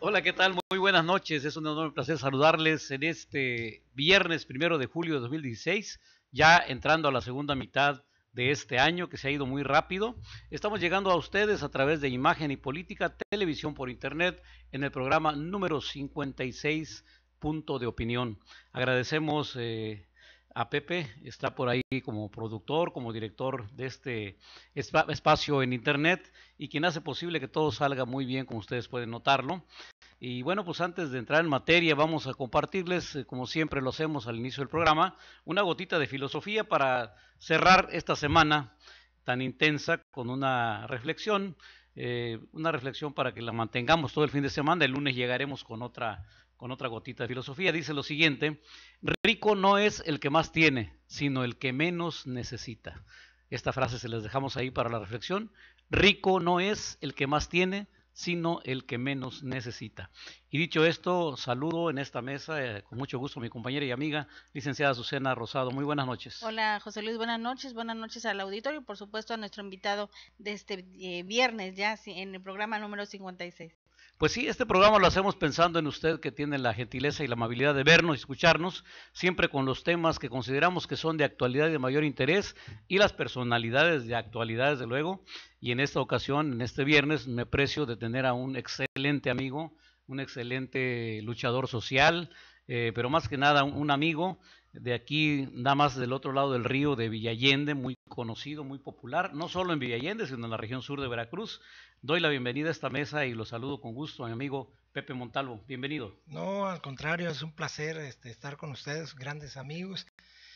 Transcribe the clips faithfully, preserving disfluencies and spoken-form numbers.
Hola, ¿qué tal? Muy buenas noches. Es un enorme placer saludarles en este viernes primero de julio de dos mil dieciséis, ya entrando a la segunda mitad de este año que se ha ido muy rápido. Estamos llegando a ustedes a través de Imagen y Política, televisión por internet, en el programa número cincuenta y seis, Punto de Opinión. Agradecemos eh, a Pepe, está por ahí como productor, como director de este espacio en internet y quien hace posible que todo salga muy bien, como ustedes pueden notarlo. Y bueno, pues antes de entrar en materia, vamos a compartirles, eh, como siempre lo hacemos al inicio del programa, una gotita de filosofía para cerrar esta semana tan intensa con una reflexión, eh, una reflexión para que la mantengamos todo el fin de semana. El lunes llegaremos con otra, con otra gotita de filosofía. Dice lo siguiente: rico no es el que más tiene, sino el que menos necesita. Esta frase se las dejamos ahí para la reflexión. Rico no es el que más tiene, sino el que menos necesita. Y dicho esto, saludo en esta mesa eh, con mucho gusto a mi compañera y amiga, licenciada Azucena Rosado. Muy buenas noches. Hola José Luis, buenas noches, buenas noches al auditorio y por supuesto a nuestro invitado de este eh, viernes ya en el programa número cincuenta y seis. Pues sí, este programa lo hacemos pensando en usted, que tiene la gentileza y la amabilidad de vernos y escucharnos, siempre con los temas que consideramos que son de actualidad y de mayor interés, y las personalidades de actualidad, desde luego. Y en esta ocasión, en este viernes, me precio de tener a un excelente amigo, un excelente luchador social, eh, pero más que nada un, un amigo de aquí, nada más del otro lado del río, de Villallende, muy conocido, muy popular, no solo en Villallende, sino en la región sur de Veracruz. Doy la bienvenida a esta mesa y lo saludo con gusto a mi amigo Pepe Montalvo. Bienvenido. No, al contrario, es un placer este, estar con ustedes, grandes amigos,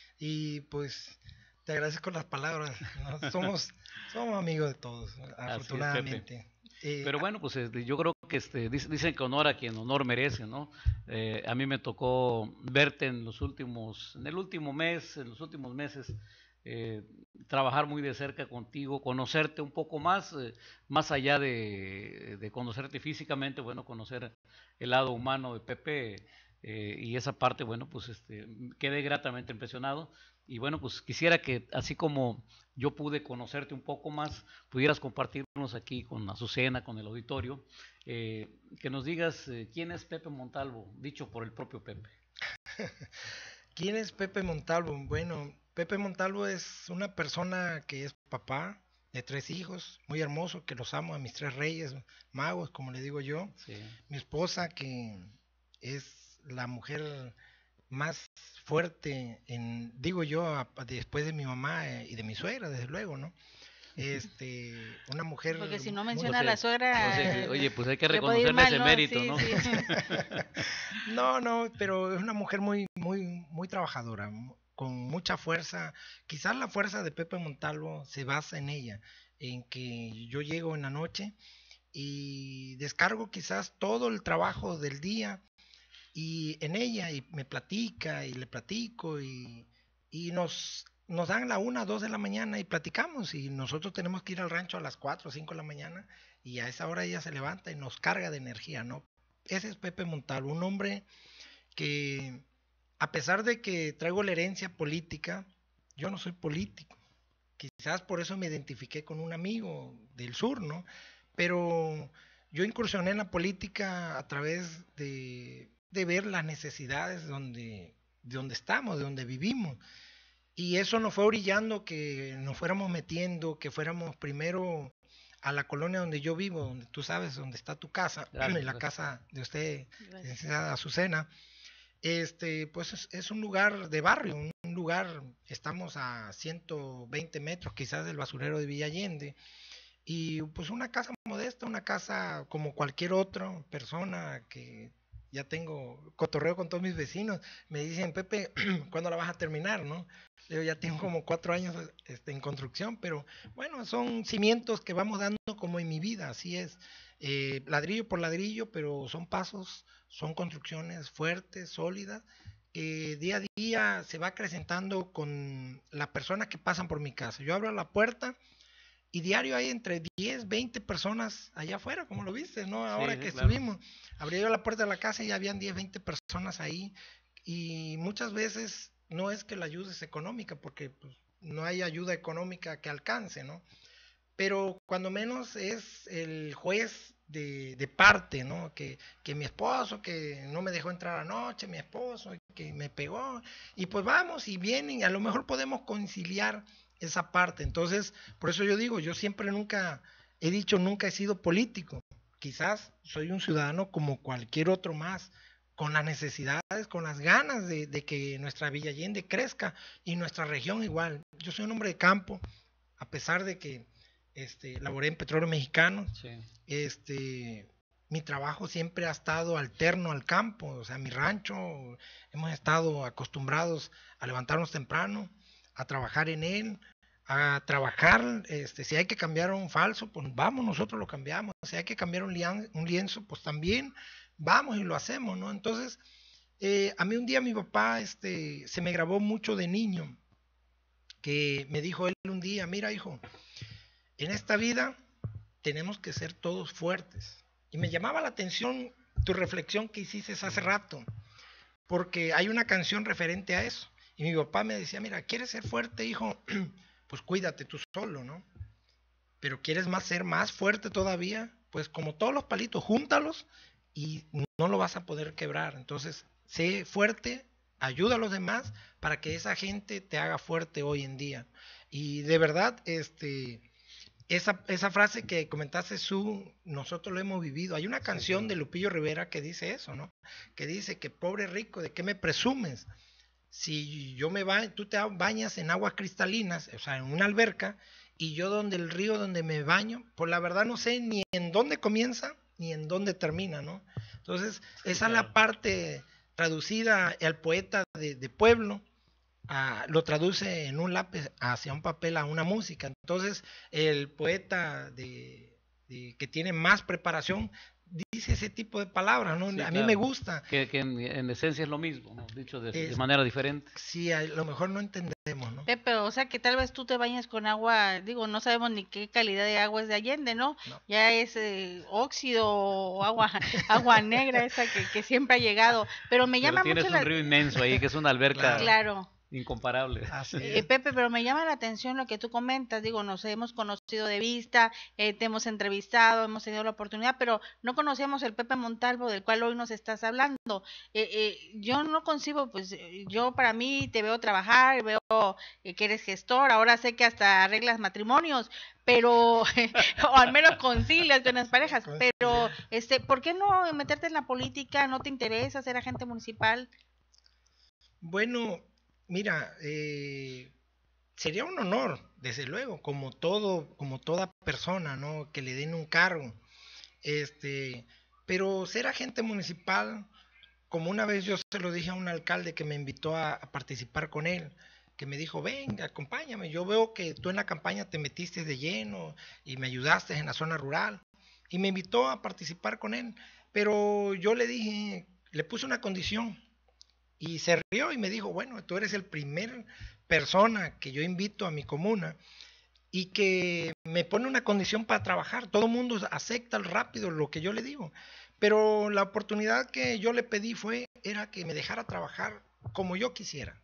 y pues te agradezco las palabras, ¿no? Somos, somos amigos de todos, afortunadamente. Eh, Pero bueno, pues este, yo creo que este, dicen que honor a quien honor merece, ¿no? Eh, a mí me tocó verte en los últimos, en el último mes, en los últimos meses, eh, trabajar muy de cerca contigo, conocerte un poco más, eh, más allá de, de, conocerte físicamente, bueno, conocer el lado humano de Pepe, eh, y esa parte, bueno, pues este, quedé gratamente impresionado. Y bueno, pues quisiera que así como yo pude conocerte un poco más, pudieras compartirnos aquí con Azucena, con el auditorio, eh, que nos digas eh, quién es Pepe Montalvo, dicho por el propio Pepe. ¿Quién es Pepe Montalvo? Bueno, Pepe Montalvo es una persona que es papá de tres hijos, muy hermoso, que los amo, a mis tres reyes magos, como le digo yo. Sí. Mi esposa, que es la mujer más fuerte, en, digo yo, a, después de mi mamá y de mi suegra, desde luego, ¿no? Este, una mujer... Porque si no menciona a la suegra... O sea, oye, pues hay que reconocerle mal, ese ¿no? mérito, sí, ¿no? Sí. no, no, pero es una mujer muy, muy, muy trabajadora, con mucha fuerza. Quizás la fuerza de Pepe Montalvo se basa en ella, en que yo llego en la noche y descargo quizás todo el trabajo del día y en ella, y me platica y le platico y, y nos, nos dan la una, dos de la mañana y platicamos, y nosotros tenemos que ir al rancho a las cuatro o cinco de la mañana, y a esa hora ella se levanta y nos carga de energía, ¿no? Ese es Pepe Montalvo, un hombre que, a pesar de que traigo la herencia política, yo no soy político. Quizás por eso me identifiqué con un amigo del sur, ¿no? Pero yo incursioné en la política a través de, de ver las necesidades donde, de donde estamos, de donde vivimos. Y eso nos fue orillando que nos fuéramos metiendo, que fuéramos primero a la colonia donde yo vivo, donde tú sabes, donde está tu casa, gracias, la gracias. Casa de usted, licenciada Azucena. Este, pues es, es un lugar de barrio, un, un lugar, estamos a ciento veinte metros quizás del basurero de Villa Allende, y pues una casa modesta, una casa como cualquier otra persona, que ya tengo cotorreo con todos mis vecinos, me dicen, Pepe, ¿cuándo la vas a terminar, no? Yo ya tengo como cuatro años este, en construcción, pero bueno, son cimientos que vamos dando como en mi vida, así es, eh, ladrillo por ladrillo, pero son pasos, son construcciones fuertes, sólidas, que día a día se va acrecentando con las personas que pasan por mi casa. Yo abro la puerta y diario hay entre diez, veinte personas allá afuera, como lo viste, ¿no? Ahora sí, que claro. Estuvimos, abrí yo la puerta de la casa y ya habían diez, veinte personas ahí, y muchas veces no es que la ayuda es económica, porque pues, no hay ayuda económica que alcance, ¿no? Pero cuando menos es el juez de, de parte, ¿no? Que, que mi esposo, que no me dejó entrar anoche, mi esposo, que me pegó, y pues vamos y vienen, a lo mejor podemos conciliar esa parte. Entonces, por eso yo digo, yo siempre nunca, he dicho, nunca he sido político, quizás soy un ciudadano como cualquier otro más, con las necesidades, con las ganas de, de que nuestra Villa Allende crezca y nuestra región igual. Yo soy un hombre de campo, a pesar de que este, laboré en Petróleo Mexicano, sí. este, mi trabajo siempre ha estado alterno al campo, o sea, mi rancho, hemos estado acostumbrados a levantarnos temprano, a trabajar en él, a trabajar, este, si hay que cambiar un falso, pues vamos, nosotros lo cambiamos, si hay que cambiar un, lian, un lienzo, pues también vamos y lo hacemos, ¿no? Entonces, eh, a mí un día mi papá este, se me grabó mucho de niño, que me dijo él un día, mira hijo, en esta vida tenemos que ser todos fuertes. Y me llamaba la atención tu reflexión que hiciste hace rato, porque hay una canción referente a eso. Y mi papá me decía, mira, ¿quieres ser fuerte, hijo? Pues cuídate tú solo, ¿no? Pero ¿quieres más ser más fuerte todavía? Pues como todos los palitos, júntalos y no lo vas a poder quebrar. Entonces, sé fuerte, ayuda a los demás para que esa gente te haga fuerte hoy en día. Y de verdad, este... Esa, esa frase que comentaste, Su, nosotros lo hemos vivido. Hay una canción de Lupillo Rivera que dice eso, ¿no? Que dice que pobre rico, ¿de qué me presumes? Si yo me baño, tú te bañas en aguas cristalinas, o sea, en una alberca, y yo donde el río donde me baño, pues la verdad no sé ni en dónde comienza ni en dónde termina, ¿no? Entonces, esa es la parte traducida al poeta de, de pueblo. Ah, lo traduce en un lápiz hacia un papel a una música. Entonces el poeta de, de, que tiene más preparación dice ese tipo de palabras, ¿no? Sí, a claro. mí me gusta. Que, que en, en esencia es lo mismo, ¿no? Dicho de, es, de manera diferente. Sí, a lo mejor no entendemos, ¿no? Pepe, o sea que tal vez tú te bañas con agua, digo, no sabemos ni qué calidad de agua es de Allende, ¿no? no. Ya es eh, óxido o agua agua negra esa que, que siempre ha llegado. Pero me llama Pero mucho tienes un la... río inmenso ahí que es una alberca. Claro. Incomparable. Eh, Pepe, pero me llama la atención lo que tú comentas, digo, nos hemos conocido de vista, eh, te hemos entrevistado, hemos tenido la oportunidad, pero no conocíamos el Pepe Montalvo del cual hoy nos estás hablando. Eh, eh, yo no concibo, pues yo para mí te veo trabajar, veo eh, que eres gestor, ahora sé que hasta arreglas matrimonios, pero, o al menos concilias con las parejas, pero, este, ¿por qué no meterte en la política? ¿No te interesa ser agente municipal? Bueno, mira, eh, sería un honor, desde luego, como todo, como toda persona, ¿no? Que le den un cargo. Este, pero ser agente municipal, como una vez yo se lo dije a un alcalde que me invitó a, a participar con él, que me dijo, ven, acompáñame, yo veo que tú en la campaña te metiste de lleno y me ayudaste en la zona rural, y me invitó a participar con él, pero yo le dije, le puse una condición, y se rió y me dijo, bueno, tú eres el primer persona que yo invito a mi comuna y que me pone una condición para trabajar. Todo el mundo acepta rápido lo que yo le digo. Pero la oportunidad que yo le pedí fue, era que me dejara trabajar como yo quisiera.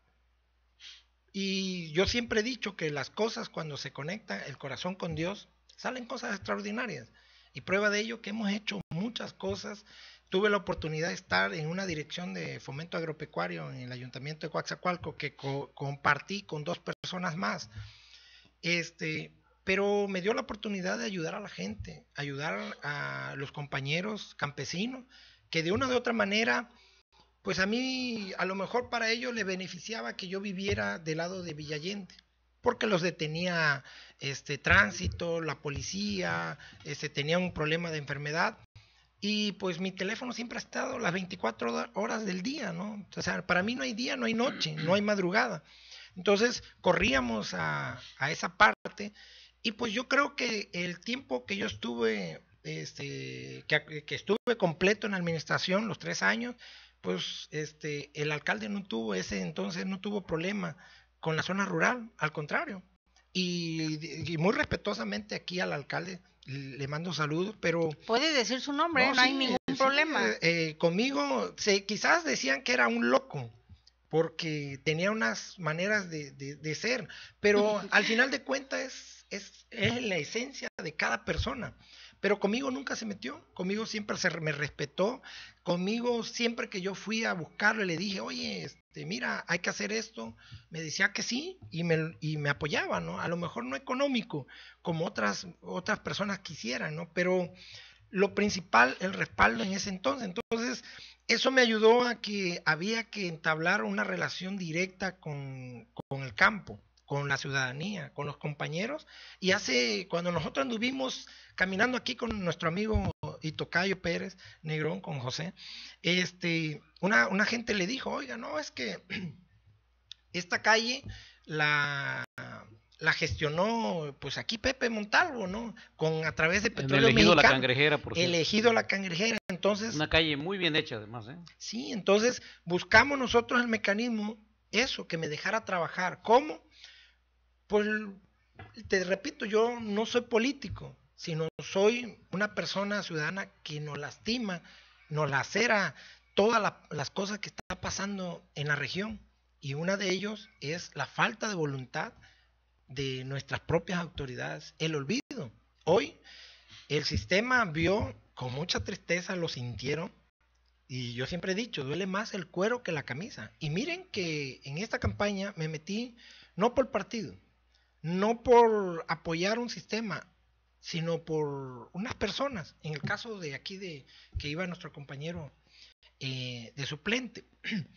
Y yo siempre he dicho que las cosas cuando se conecta el corazón con Dios, salen cosas extraordinarias. Y prueba de ello que hemos hecho muchas cosas. Tuve la oportunidad de estar en una dirección de fomento agropecuario en el ayuntamiento de Coaxacualco que co compartí con dos personas más. Este, pero me dio la oportunidad de ayudar a la gente, ayudar a los compañeros campesinos, que de una u otra manera, pues a mí, a lo mejor para ellos les beneficiaba que yo viviera del lado de Villa Allende, porque los detenía este tránsito, la policía, este, tenía un problema de enfermedad. Y pues mi teléfono siempre ha estado las veinticuatro horas del día, ¿no? O sea, para mí no hay día, no hay noche, no hay madrugada. Entonces corríamos a, a esa parte y pues yo creo que el tiempo que yo estuve, este, que, que estuve completo en la administración, los tres años, pues este, el alcalde no tuvo ese entonces, no tuvo problema con la zona rural, al contrario. Y, y muy respetuosamente aquí al alcalde le mando saludos, pero... Puede decir su nombre, no, no sí, hay ningún sí, problema. Eh, eh, conmigo, se, quizás decían que era un loco, porque tenía unas maneras de, de, de ser, pero al final de cuentas es, es, es la esencia de cada persona. pero conmigo nunca se metió, conmigo siempre se me respetó, conmigo siempre que yo fui a buscarlo y le dije, oye, este, mira, hay que hacer esto, me decía que sí y me, y me apoyaba, ¿no? A lo mejor no económico, como otras, otras personas quisieran, ¿no? Pero lo principal, el respaldo en ese entonces. Entonces, eso me ayudó a que había que entablar una relación directa con, con el campo, con la ciudadanía, con los compañeros. Y hace, cuando nosotros anduvimos caminando aquí con nuestro amigo y tocayo Pérez, Negrón, con José, este, una, una gente le dijo, oiga, no, es que esta calle la... la gestionó pues aquí Pepe Montalvo, ¿no? Con a través de Petróleo Mexicano. La Cangrejera, por cierto. Elegido La Cangrejera, entonces... Una calle muy bien hecha además, ¿eh? Sí, entonces buscamos nosotros el mecanismo, eso, que me dejara trabajar. ¿Cómo? Pues, te repito, yo no soy político, sino soy una persona ciudadana que nos lastima, nos lacera todas la, las cosas que está pasando en la región. Y una de ellos es la falta de voluntad de nuestras propias autoridades, el olvido. Hoy el sistema vio, con mucha tristeza lo sintieron, y yo siempre he dicho, duele más el cuero que la camisa. Y miren que en esta campaña me metí no por partido, no por apoyar un sistema, sino por unas personas. En el caso de aquí de que iba nuestro compañero eh, de suplente.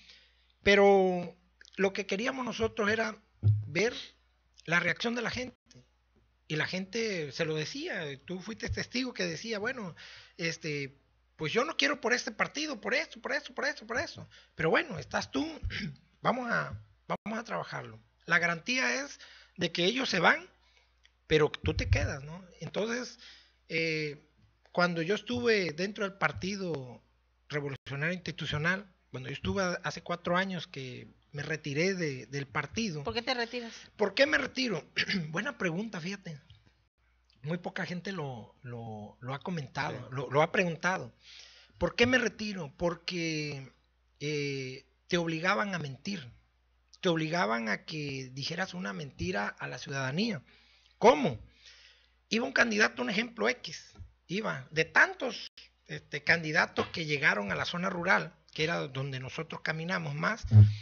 Pero lo que queríamos nosotros era ver la reacción de la gente. Y la gente se lo decía, tú fuiste testigo que decía, bueno, este, pues yo no quiero por este partido, por esto, por esto, por esto, por eso. Pero bueno, estás tú, vamos a, vamos a trabajarlo. La garantía es de que ellos se van, pero tú te quedas, ¿no? Entonces, eh, cuando yo estuve dentro del Partido Revolucionario Institucional, cuando yo estuve hace cuatro años que me retiré de, del partido. ¿Por qué te retiras? ¿Por qué me retiro? Buena pregunta, fíjate. Muy poca gente lo, lo, lo ha comentado, sí. lo, lo ha preguntado. ¿Por qué me retiro? Porque eh, te obligaban a mentir. Te obligaban a que dijeras una mentira a la ciudadanía. ¿Cómo? Iba un candidato, un ejemplo X, iba de tantos este, candidatos que llegaron a la zona rural, que era donde nosotros caminamos más,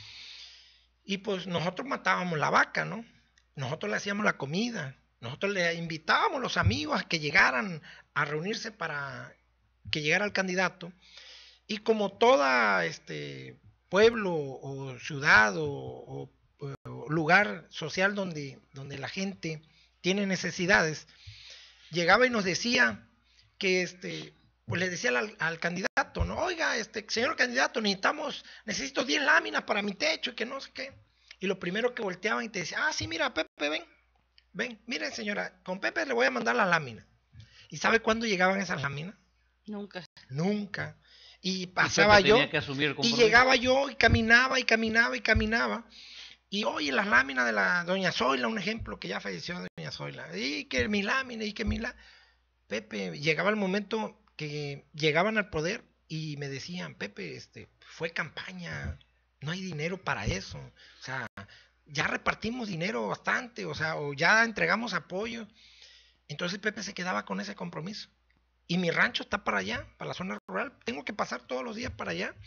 y pues nosotros matábamos la vaca, ¿no? Nosotros le hacíamos la comida, nosotros le invitábamos a los amigos a que llegaran a reunirse para que llegara el candidato, y como toda este pueblo o ciudad o, o, o lugar social donde, donde la gente tiene necesidades, llegaba y nos decía que este, pues le decía al, al candidato, no, oiga, este señor candidato, necesitamos, necesito diez láminas para mi techo y que no sé qué. Y lo primero que volteaban y te decían, ah, sí, mira, Pepe, ven, ven, mire señora, con Pepe le voy a mandar las láminas. ¿Y sabe cuándo llegaban esas láminas? Nunca. Nunca. Y pasaba y yo, y llegaba yo y caminaba y caminaba y caminaba. Y oye, las láminas de la doña Zoila, un ejemplo que ya falleció doña Zoila, y que mi lámina, y que mi lámina. Pepe, llegaba el momento que llegaban al poder y me decían, Pepe, este, fue campaña, no hay dinero para eso, o sea, ya repartimos dinero bastante, o sea, o ya entregamos apoyo. Entonces Pepe se quedaba con ese compromiso. Y mi rancho está para allá, para la zona rural, tengo que pasar todos los días para allá.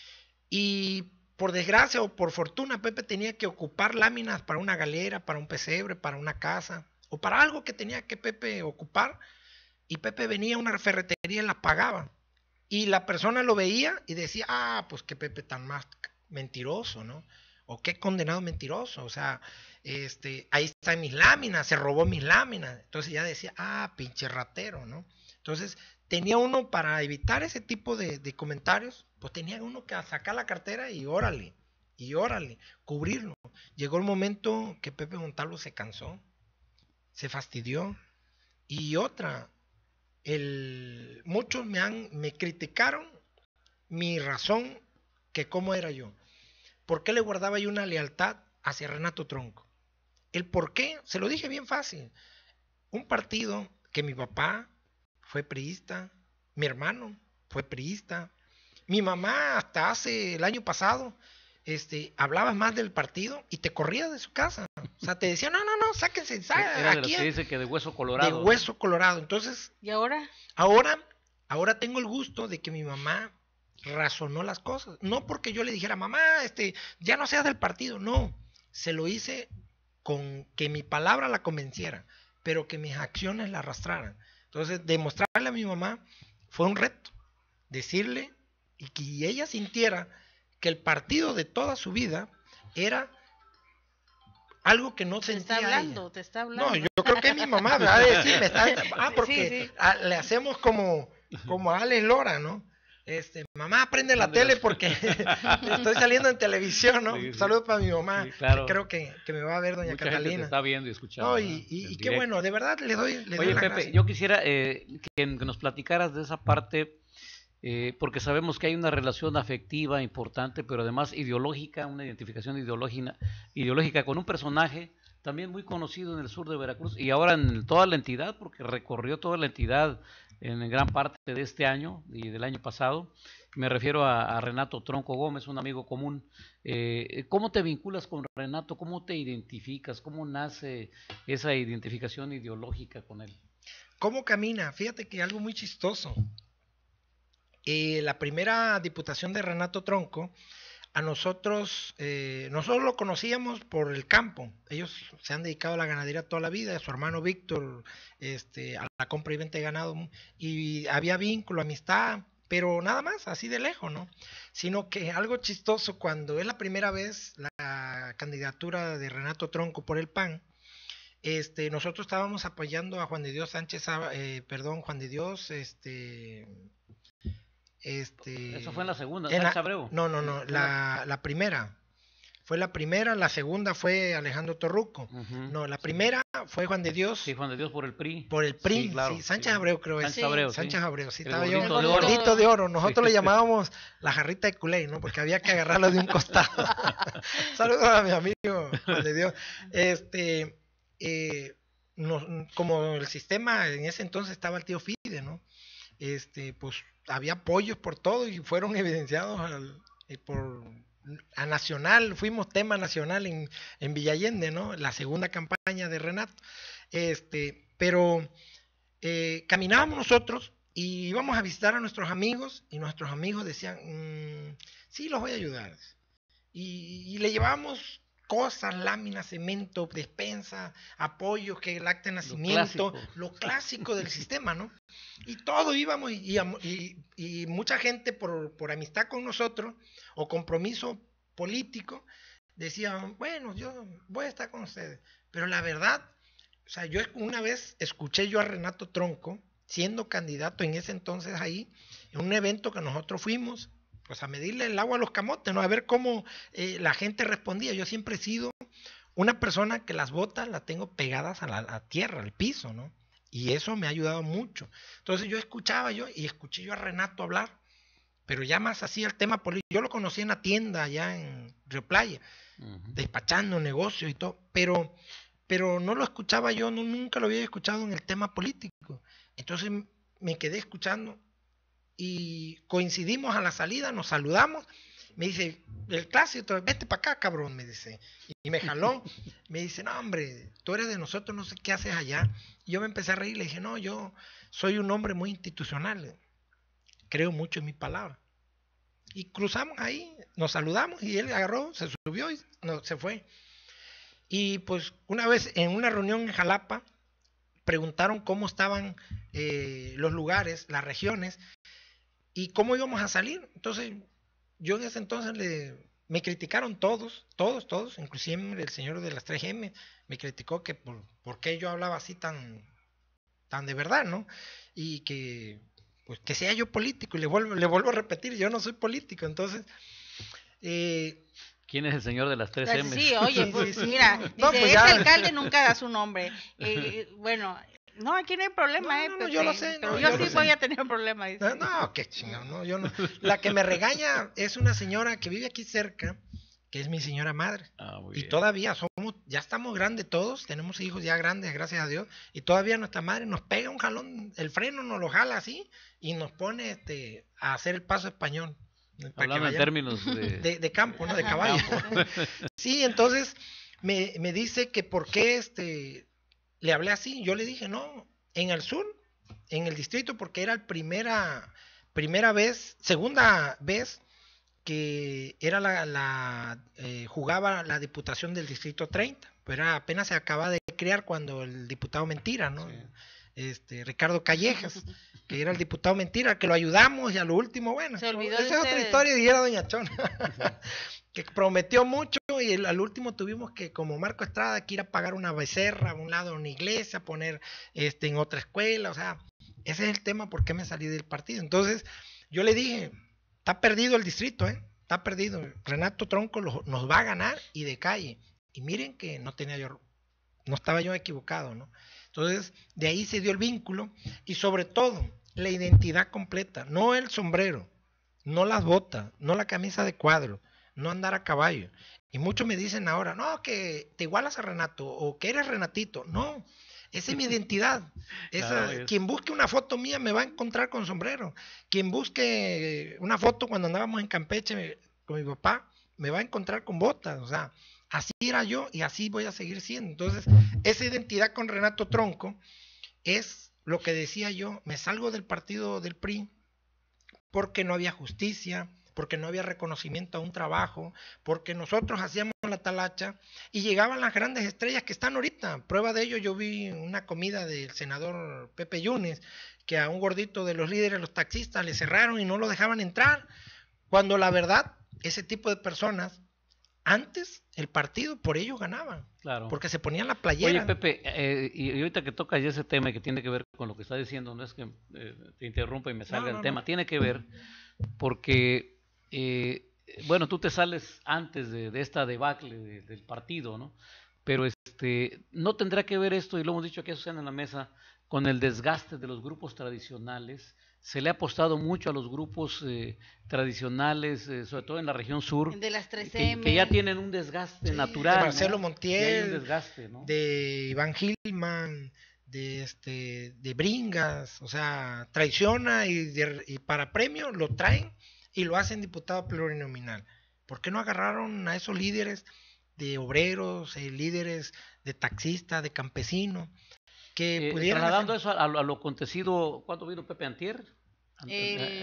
Y por desgracia o por fortuna, Pepe tenía que ocupar láminas para una galera, para un pesebre, para una casa, o para algo que tenía que Pepe ocupar. Y Pepe venía a una ferretería y la pagaba. Y la persona lo veía y decía, ah, pues qué Pepe tan más mentiroso, ¿no? O qué condenado mentiroso. O sea, este, ahí están mis láminas, se robó mis láminas. Entonces ya decía, ah, pinche ratero, ¿no? Entonces tenía uno, para evitar ese tipo de, de comentarios, pues tenía uno que sacar la cartera y órale, y órale, cubrirlo. Llegó el momento que Pepe Montalvo se cansó, se fastidió. Y otra, el, muchos me han, me criticaron mi razón, que cómo era yo. ¿Por qué le guardaba yo una lealtad hacia Renato Tronco? El por qué, se lo dije bien fácil. Un partido que mi papá fue priista, mi hermano fue priista, mi mamá hasta hace el año pasado este, hablaba más del partido y te corría de su casa. O sea, te decía, no, no, no, sáquense, sáquense. Era de los Aquí que dice que de hueso colorado. de hueso colorado. Entonces, ¿Y ahora? ahora, ahora tengo el gusto de que mi mamá razonó las cosas. No porque yo le dijera, mamá, este, ya no seas del partido. No, se lo hice con que mi palabra la convenciera, pero que mis acciones la arrastraran. Entonces, demostrarle a mi mamá fue un reto. Decirle y que ella sintiera que el partido de toda su vida era algo que no Te sentía está hablando, ella. te está hablando. No, yo creo que mi mamá me va a decir, me está, ah, porque Sí, sí. a- le hacemos como, como a Alex Lora, ¿no? Este, mamá, prende la Prende tele la- porque estoy saliendo en televisión, ¿no? Sí, sí. Saludos para mi mamá, Sí, claro. que creo que, que me va a ver doña Mucha gente te Catalina. está viendo y escuchando. No, ¿no? y, y- En y qué directo. bueno, de verdad le doy, le doy Oye, las Pepe, gracias. yo quisiera eh, que, que nos platicaras de esa parte, eh, porque sabemos que hay una relación afectiva importante, pero además ideológica, una identificación ideológica, ideológica con un personaje también muy conocido en el sur de Veracruz y ahora en toda la entidad, porque recorrió toda la entidad en gran parte de este año y del año pasado. Me refiero a, a Renato Tronco Gómez, un amigo común. Eh, ¿Cómo te vinculas con Renato? ¿Cómo te identificas? ¿Cómo nace esa identificación ideológica con él? ¿Cómo camina? Fíjate que algo muy chistoso. Eh, la primera diputación de Renato Tronco, a nosotros, eh, nosotros lo conocíamos por el campo. Ellos se han dedicado a la ganadería toda la vida, su hermano Víctor, este, a la compra y venta de ganado, y había vínculo, amistad, pero nada más, así de lejos, ¿no? Sino que algo chistoso, cuando es la primera vez la candidatura de Renato Tronco por el P A N, este, nosotros estábamos apoyando a Juan de Dios Sánchez, eh, perdón, Juan de Dios, este... Este, Eso fue en la segunda, en la- Sánchez Abreu. No, no, no, la, la primera. Fue la primera, la segunda fue Alejandro Torruco. Ujú. No, la primera fue Juan de Dios Sí, Juan de Dios por el P R I. por el P R I. Sí, claro, sí, Sánchez sí. Abreu creo es. Sánchez Sí. Abreu, sí. Sánchez Abreu, sí, El estaba yo. gordito de El oro. gordito de oro. Nosotros Sí. le llamábamos la jarrita de culé, ¿no? Porque había que agarrarlo de un costado. Saludos a mi amigo Juan de Dios. Este, eh, nos- como el sistema en ese entonces estaba el tío Fide, ¿no? Este, pues había apoyos por todo y fueron evidenciados al, eh, por a Nacional, fuimos tema nacional en, en Villa Allende, ¿no? La segunda campaña de Renato. Este, pero eh, caminábamos nosotros y íbamos a visitar a nuestros amigos y nuestros amigos decían, mmm, sí, los voy a ayudar. Y, y le llevábamos cosas, láminas, cemento, despensa, apoyos, que el acta de nacimiento, clásico. lo clásico del sistema, ¿no? Y todo íbamos y, y, y mucha gente por, por amistad con nosotros o compromiso político decía, bueno, yo voy a estar con ustedes. Pero la verdad, o sea, yo una vez escuché yo a Renato Tronco siendo candidato en ese entonces ahí, en un evento que nosotros fuimos, pues a medirle el agua a los camotes, ¿no? A ver cómo eh, la gente respondía. Yo siempre he sido una persona que las botas las tengo pegadas a la a tierra, al piso, ¿no? Y eso me ha ayudado mucho. Entonces yo escuchaba yo y escuché yo a Renato hablar, pero ya más así el tema político. Yo lo conocí en la tienda allá en Río Playa, Ujú. despachando negocios y todo, pero, pero no lo escuchaba yo, no, nunca lo había escuchado en el tema político. Entonces me quedé escuchando y coincidimos a la salida, nos saludamos, me dice, el clásico, vete para acá, cabrón, me dice, y me jaló, me dice, no, hombre, tú eres de nosotros, no sé qué haces allá. Y yo me empecé a reír, le dije, no, yo soy un hombre muy institucional, creo mucho en mi palabra. Y cruzamos ahí, nos saludamos y él agarró, se subió y no, se fue. Y pues una vez en una reunión en Jalapa, preguntaron cómo estaban eh, los lugares, las regiones, y cómo íbamos a salir. Entonces, yo en ese entonces le, me criticaron todos, todos, todos, inclusive el señor de las tres eme me criticó que por, por qué yo hablaba así tan, tan de verdad, ¿no? Y que, pues, que sea yo político, y le vuelvo, le vuelvo a repetir, yo no soy político. Entonces, eh, ¿Quién es el señor de las tres Ah, eme? Sí, oye, Sí, pues sí, sí. mira, No, dice, pues ese ya. alcalde nunca da su nombre. Eh, bueno, no, aquí no hay problema, No, eh, no, no, Pepe, yo lo sé, pero no, yo, yo sí lo sé. voy a tener problemas. dice. No, no, qué chingado, no, yo no. La que me regaña es una señora que vive aquí cerca, que es mi señora madre. Ah, muy Y bien. todavía somos, ya estamos grandes todos, tenemos hijos ya grandes, gracias a Dios, y todavía nuestra madre nos pega un jalón, el freno nos lo jala así y nos pone este a hacer el paso español. para que Hablando en vayamos- términos de... de, de campo, ¿no? De Ajá. caballo. Sí, entonces, me, me dice que por qué este, le hablé así. Yo le dije, no, en el sur, en el distrito, porque era la primera, primera vez, segunda vez que era la, la eh, jugaba la diputación del distrito treinta, pero era, apenas se acaba de crear cuando el diputado Mentira, ¿no? Sí. Este, Ricardo Callejas, que era el diputado Mentira, que lo ayudamos y a lo último, bueno, se olvidó esa de es otra ustedes. historia y era doña Chona, que prometió mucho y el, al último tuvimos que, como Marco Estrada, que ir a pagar una becerra, a un lado una iglesia, poner este en otra escuela, o sea, ese es el tema por qué me salí del partido. Entonces, yo le dije, está perdido el distrito, ¿eh? Está perdido. Renato Tronco lo, nos va a ganar y de calle. Y miren que no tenía yo, no estaba yo equivocado, ¿no? Entonces, de ahí se dio el vínculo y sobre todo la identidad completa, no el sombrero, no las botas, no la camisa de cuadro, no andar a caballo. Y muchos me dicen ahora, no, que te igualas a Renato o que eres Renatito. No, esa es mi identidad. Esa, claro, es. Quien busque una foto mía me va a encontrar con sombrero. Quien busque una foto cuando andábamos en Campeche con mi papá, me va a encontrar con botas. O sea, así era yo y así voy a seguir siendo. Entonces, esa identidad con Renato Tronco es lo que decía yo, me salgo del partido del P R I porque no había justicia, porque no había reconocimiento a un trabajo, porque nosotros hacíamos la talacha y llegaban las grandes estrellas que están ahorita. Prueba de ello, yo vi una comida del senador Pepe Yunes, que a un gordito de los líderes, los taxistas, le cerraron y no lo dejaban entrar, cuando la verdad, ese tipo de personas, antes el partido por ellos ganaban, claro, porque se ponían la playera. Oye, Pepe, eh, y ahorita que tocas ya ese tema que tiene que ver con lo que está diciendo, no es que eh, te interrumpa y me salga no, no, el tema, no. Tiene que ver porque, eh, bueno, tú te sales antes de, de esta debacle de, del partido, ¿no? Pero este, no tendrá que ver esto, y lo hemos dicho aquí en la mesa, con el desgaste de los grupos tradicionales. Se le ha apostado mucho a los grupos eh, tradicionales, eh, sobre todo en la región sur, de las tres que, eme. que ya tienen un desgaste sí, natural. De Marcelo ¿no? Montiel, un desgaste, ¿no? de Iván Gilman, de este, de Bringas, o sea, traiciona y, de, y para premio lo traen y lo hacen diputado plurinominal. ¿Por qué no agarraron a esos líderes de obreros, eh, líderes de taxistas, de campesinos? Que eh, pudieran trasladando hacer... eso a, a lo acontecido, ¿cuándo vino Pepe Antier? El,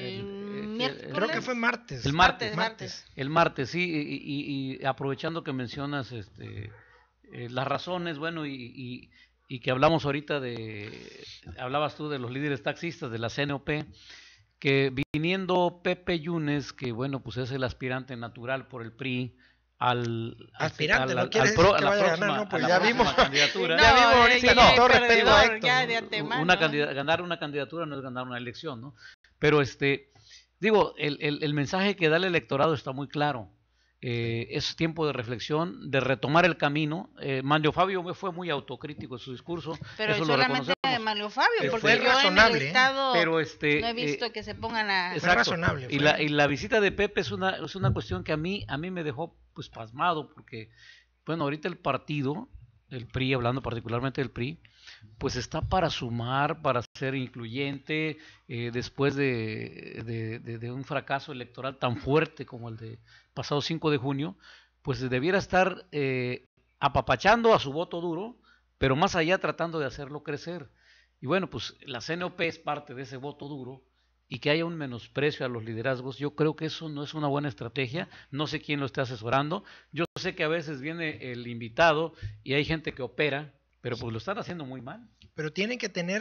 el, el, creo que fue martes. El martes, martes, martes. El martes, sí, y, y, y aprovechando que mencionas este, eh, las razones, bueno, y, y, y que hablamos ahorita de, hablabas tú de los líderes taxistas de la C N O P, que viniendo Pepe Yunes, que bueno, pues es el aspirante natural por el P R I, al aspirante, al, no al, quiere al pro, que a la vaya próxima, a ganar, no, pues a la ya próxima vimos candidatura. No, ya vimos ahorita, sí, no, todo respeto a Héctor, ya de antemano. Una candidata, ganar una candidatura no es ganar una elección, ¿no? Pero este, digo, el, el, el mensaje que da el electorado está muy claro. Eh, es tiempo de reflexión, de retomar el camino. Eh, Manlio Fabio fue muy autocrítico en su discurso. Pero eso solamente lo de Manlio Fabio, pero porque yo razonable, en el estado pero este, no he visto eh, que se pongan a... Fue razonable. Fue. Y, la, y la visita de Pepe es una, es una cuestión que a mí, a mí me dejó pues pasmado, porque, bueno, ahorita el partido, el P R I, hablando particularmente del P R I, pues está para sumar, para ser incluyente, eh, después de, de, de, de un fracaso electoral tan fuerte como el de pasado cinco de junio, pues debiera estar eh, apapachando a su voto duro, pero más allá tratando de hacerlo crecer. Y bueno, pues la C N O P es parte de ese voto duro, y que haya un menosprecio a los liderazgos, yo creo que eso no es una buena estrategia. No sé quién lo está asesorando, yo sé que a veces viene el invitado y hay gente que opera, pero pues lo están haciendo muy mal. Pero tienen que tener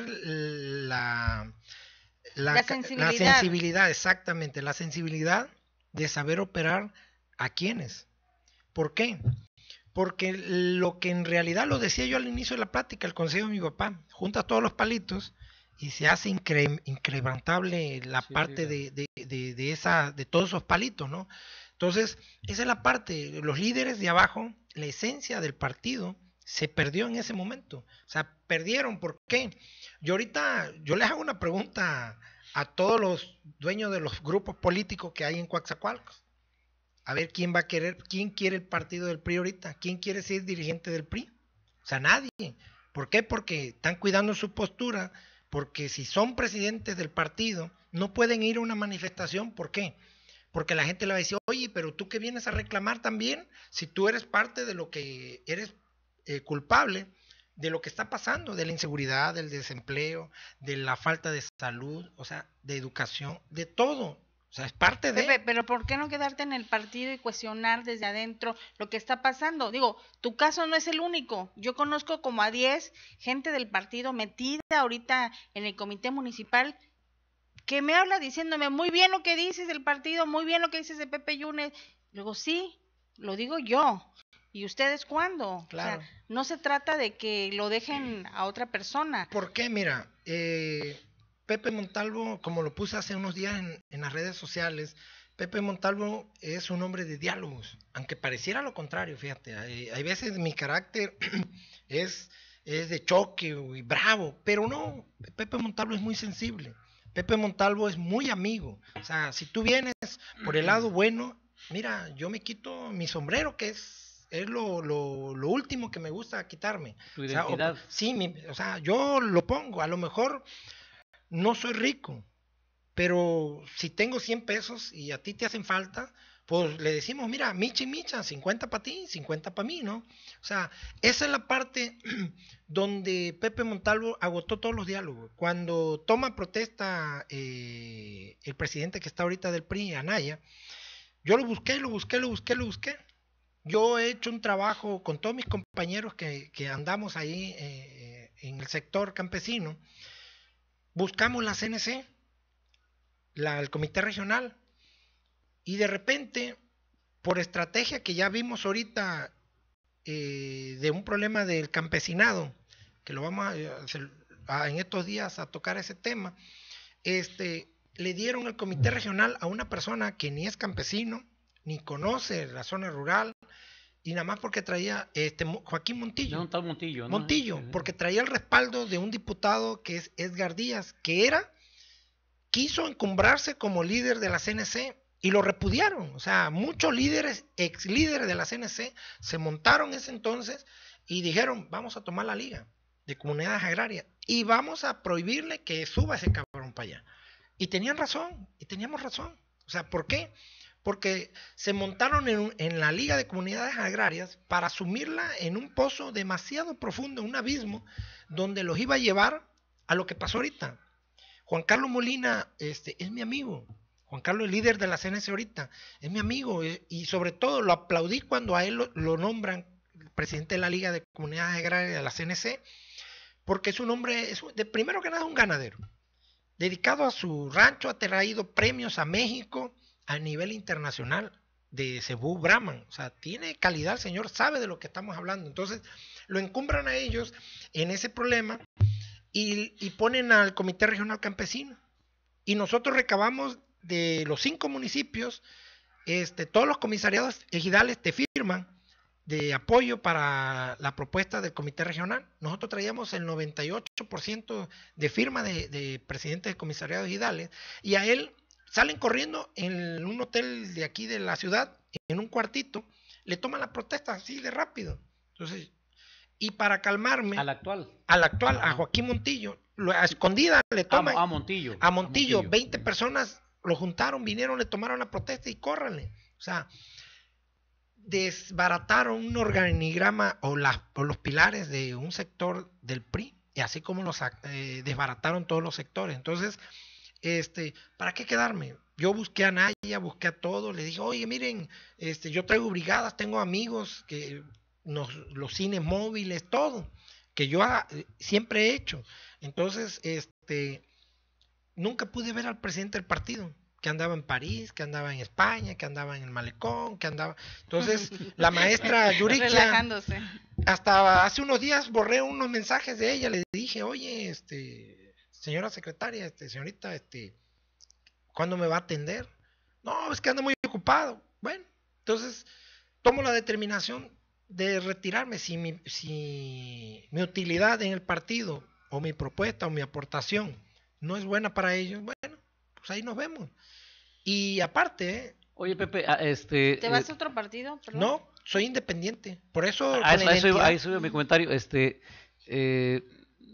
la, la, la, sensibilidad. la sensibilidad, exactamente, la sensibilidad de saber operar a quienes. ¿Por qué? Porque lo que en realidad, lo decía yo al inicio de la plática, el consejo de mi papá, junta todos los palitos y se hace incre, incrementable la sí, parte sí, de, de, de, de, esa, de todos esos palitos, ¿no? Entonces, esa es la parte, los líderes de abajo, la esencia del partido se perdió en ese momento. O sea, perdieron. ¿Por qué? Yo ahorita, yo les hago una pregunta a todos los dueños de los grupos políticos que hay en Coatzacoalcos. A ver quién va a querer, quién quiere el partido del P R I ahorita, quién quiere ser dirigente del P R I. O sea, nadie. ¿Por qué? Porque están cuidando su postura, porque si son presidentes del partido, no pueden ir a una manifestación. ¿Por qué? porque la gente le va a decir, oye, pero tú que vienes a reclamar también, si tú eres parte de lo que eres eh, culpable, de lo que está pasando, de la inseguridad, del desempleo, de la falta de salud, o sea, de educación, de todo. O sea, es parte de... Pepe, pero ¿por qué no quedarte en el partido y cuestionar desde adentro lo que está pasando? Digo, tu caso no es el único. Yo conozco como a diez gente del partido metida ahorita en el comité municipal que me habla diciéndome, muy bien lo que dices del partido, muy bien lo que dices de Pepe Yunes. Luego, sí, lo digo yo. ¿Y ustedes cuándo? Claro. O sea, no se trata de que lo dejen a otra persona. ¿Por qué? Mira, eh, Pepe Montalvo, como lo puse hace unos días en, en las redes sociales, Pepe Montalvo es un hombre de diálogos, aunque pareciera lo contrario, fíjate. Hay, hay veces mi carácter es, es de choque y bravo, pero no, Pepe Montalvo es muy sensible. Pepe Montalvo es muy amigo. O sea, si tú vienes por el lado bueno, mira, yo me quito mi sombrero, que es, es lo, lo, lo último que me gusta quitarme. Tu O sea, identidad. o, sí, mi, o sea, yo lo pongo. A lo mejor no soy rico, pero si tengo cien pesos y a ti te hacen falta, pues le decimos, mira, micha y micha, cincuenta para ti, cincuenta para mí, ¿no? O sea, esa es la parte donde Pepe Montalvo agotó todos los diálogos. Cuando toma protesta eh, el presidente que está ahorita del P R I, Anaya, yo lo busqué, lo busqué, lo busqué, lo busqué. Yo he hecho un trabajo con todos mis compañeros que, que andamos ahí eh, en el sector campesino. Buscamos la C N C, la, el comité regional, y de repente, por estrategia que ya vimos ahorita eh, de un problema del campesinado, que lo vamos a, a, en estos días a tocar ese tema, este, le dieron el comité regional a una persona que ni es campesino, ni conoce la zona rural, y nada más porque traía este Joaquín Montillo. No, tal Montillo, ¿no? Montillo, porque traía el respaldo de un diputado que es Edgar Díaz, que era, quiso encumbrarse como líder de la C N C y lo repudiaron. O sea, muchos líderes, ex líderes de la C N C, se montaron ese entonces y dijeron, vamos a tomar la liga de comunidades agrarias y vamos a prohibirle que suba ese cabrón para allá. Y tenían razón, y teníamos razón. O sea, ¿por qué? Porque se montaron en, en la Liga de Comunidades Agrarias para sumirla en un pozo demasiado profundo, un abismo, donde los iba a llevar a lo que pasó ahorita. Juan Carlos Molina este, es mi amigo. Juan Carlos, el líder de la C N C ahorita, es mi amigo. Y sobre todo lo aplaudí cuando a él lo, lo nombran presidente de la Liga de Comunidades Agrarias de la C N C, porque es un hombre, es, de primero que nada, un ganadero. Dedicado a su rancho, ha traído premios a México a nivel internacional de Cebú Brahman. O sea, tiene calidad, el señor sabe de lo que estamos hablando. Entonces, lo encumbran a ellos en ese problema y, y ponen al Comité Regional Campesino. Y nosotros recabamos de los cinco municipios, este, todos los comisariados ejidales te firman de apoyo para la propuesta del comité regional. Nosotros traíamos el noventa y ocho por ciento de firma de, de presidentes de comisariados ejidales y a él salen corriendo en un hotel de aquí de la ciudad, en un cuartito, le toman la protesta así de rápido. Entonces, y para calmarme... Al actual. Al actual, a Joaquín Montillo, lo, a escondida le toman... A, a Montillo. A Montillo, a Montillo. veinte personas lo juntaron, vinieron, le tomaron la protesta y córranle. O sea, desbarataron un organigrama o, las, o los pilares de un sector del P R I, y así como los eh, desbarataron todos los sectores. Entonces, este, ¿para qué quedarme? Yo busqué a Naya, busqué a todos, le dije, oye, miren, este, yo traigo brigadas, tengo amigos, que nos, los cines móviles, todo, que yo ah, siempre he hecho. Entonces, este, nunca pude ver al presidente del partido, que andaba en París, que andaba en España, que andaba en el malecón, que andaba... Entonces, la maestra Yurikia, relajándose. Hasta hace unos días borré unos mensajes de ella, le dije, oye, este, señora secretaria, este, señorita, este, ¿cuándo me va a atender? No, es que anda muy ocupado. Bueno, entonces, tomo la determinación de retirarme. Si mi, si mi utilidad en el partido, o mi propuesta, o mi aportación, no es buena para ellos, bueno, pues ahí nos vemos. Y aparte, ¿eh? Oye, Pepe, este... ¿Te vas a otro partido? Perdón. No, soy independiente. Por eso... A eso, a eso, iba, a eso iba mi comentario. Este, eh,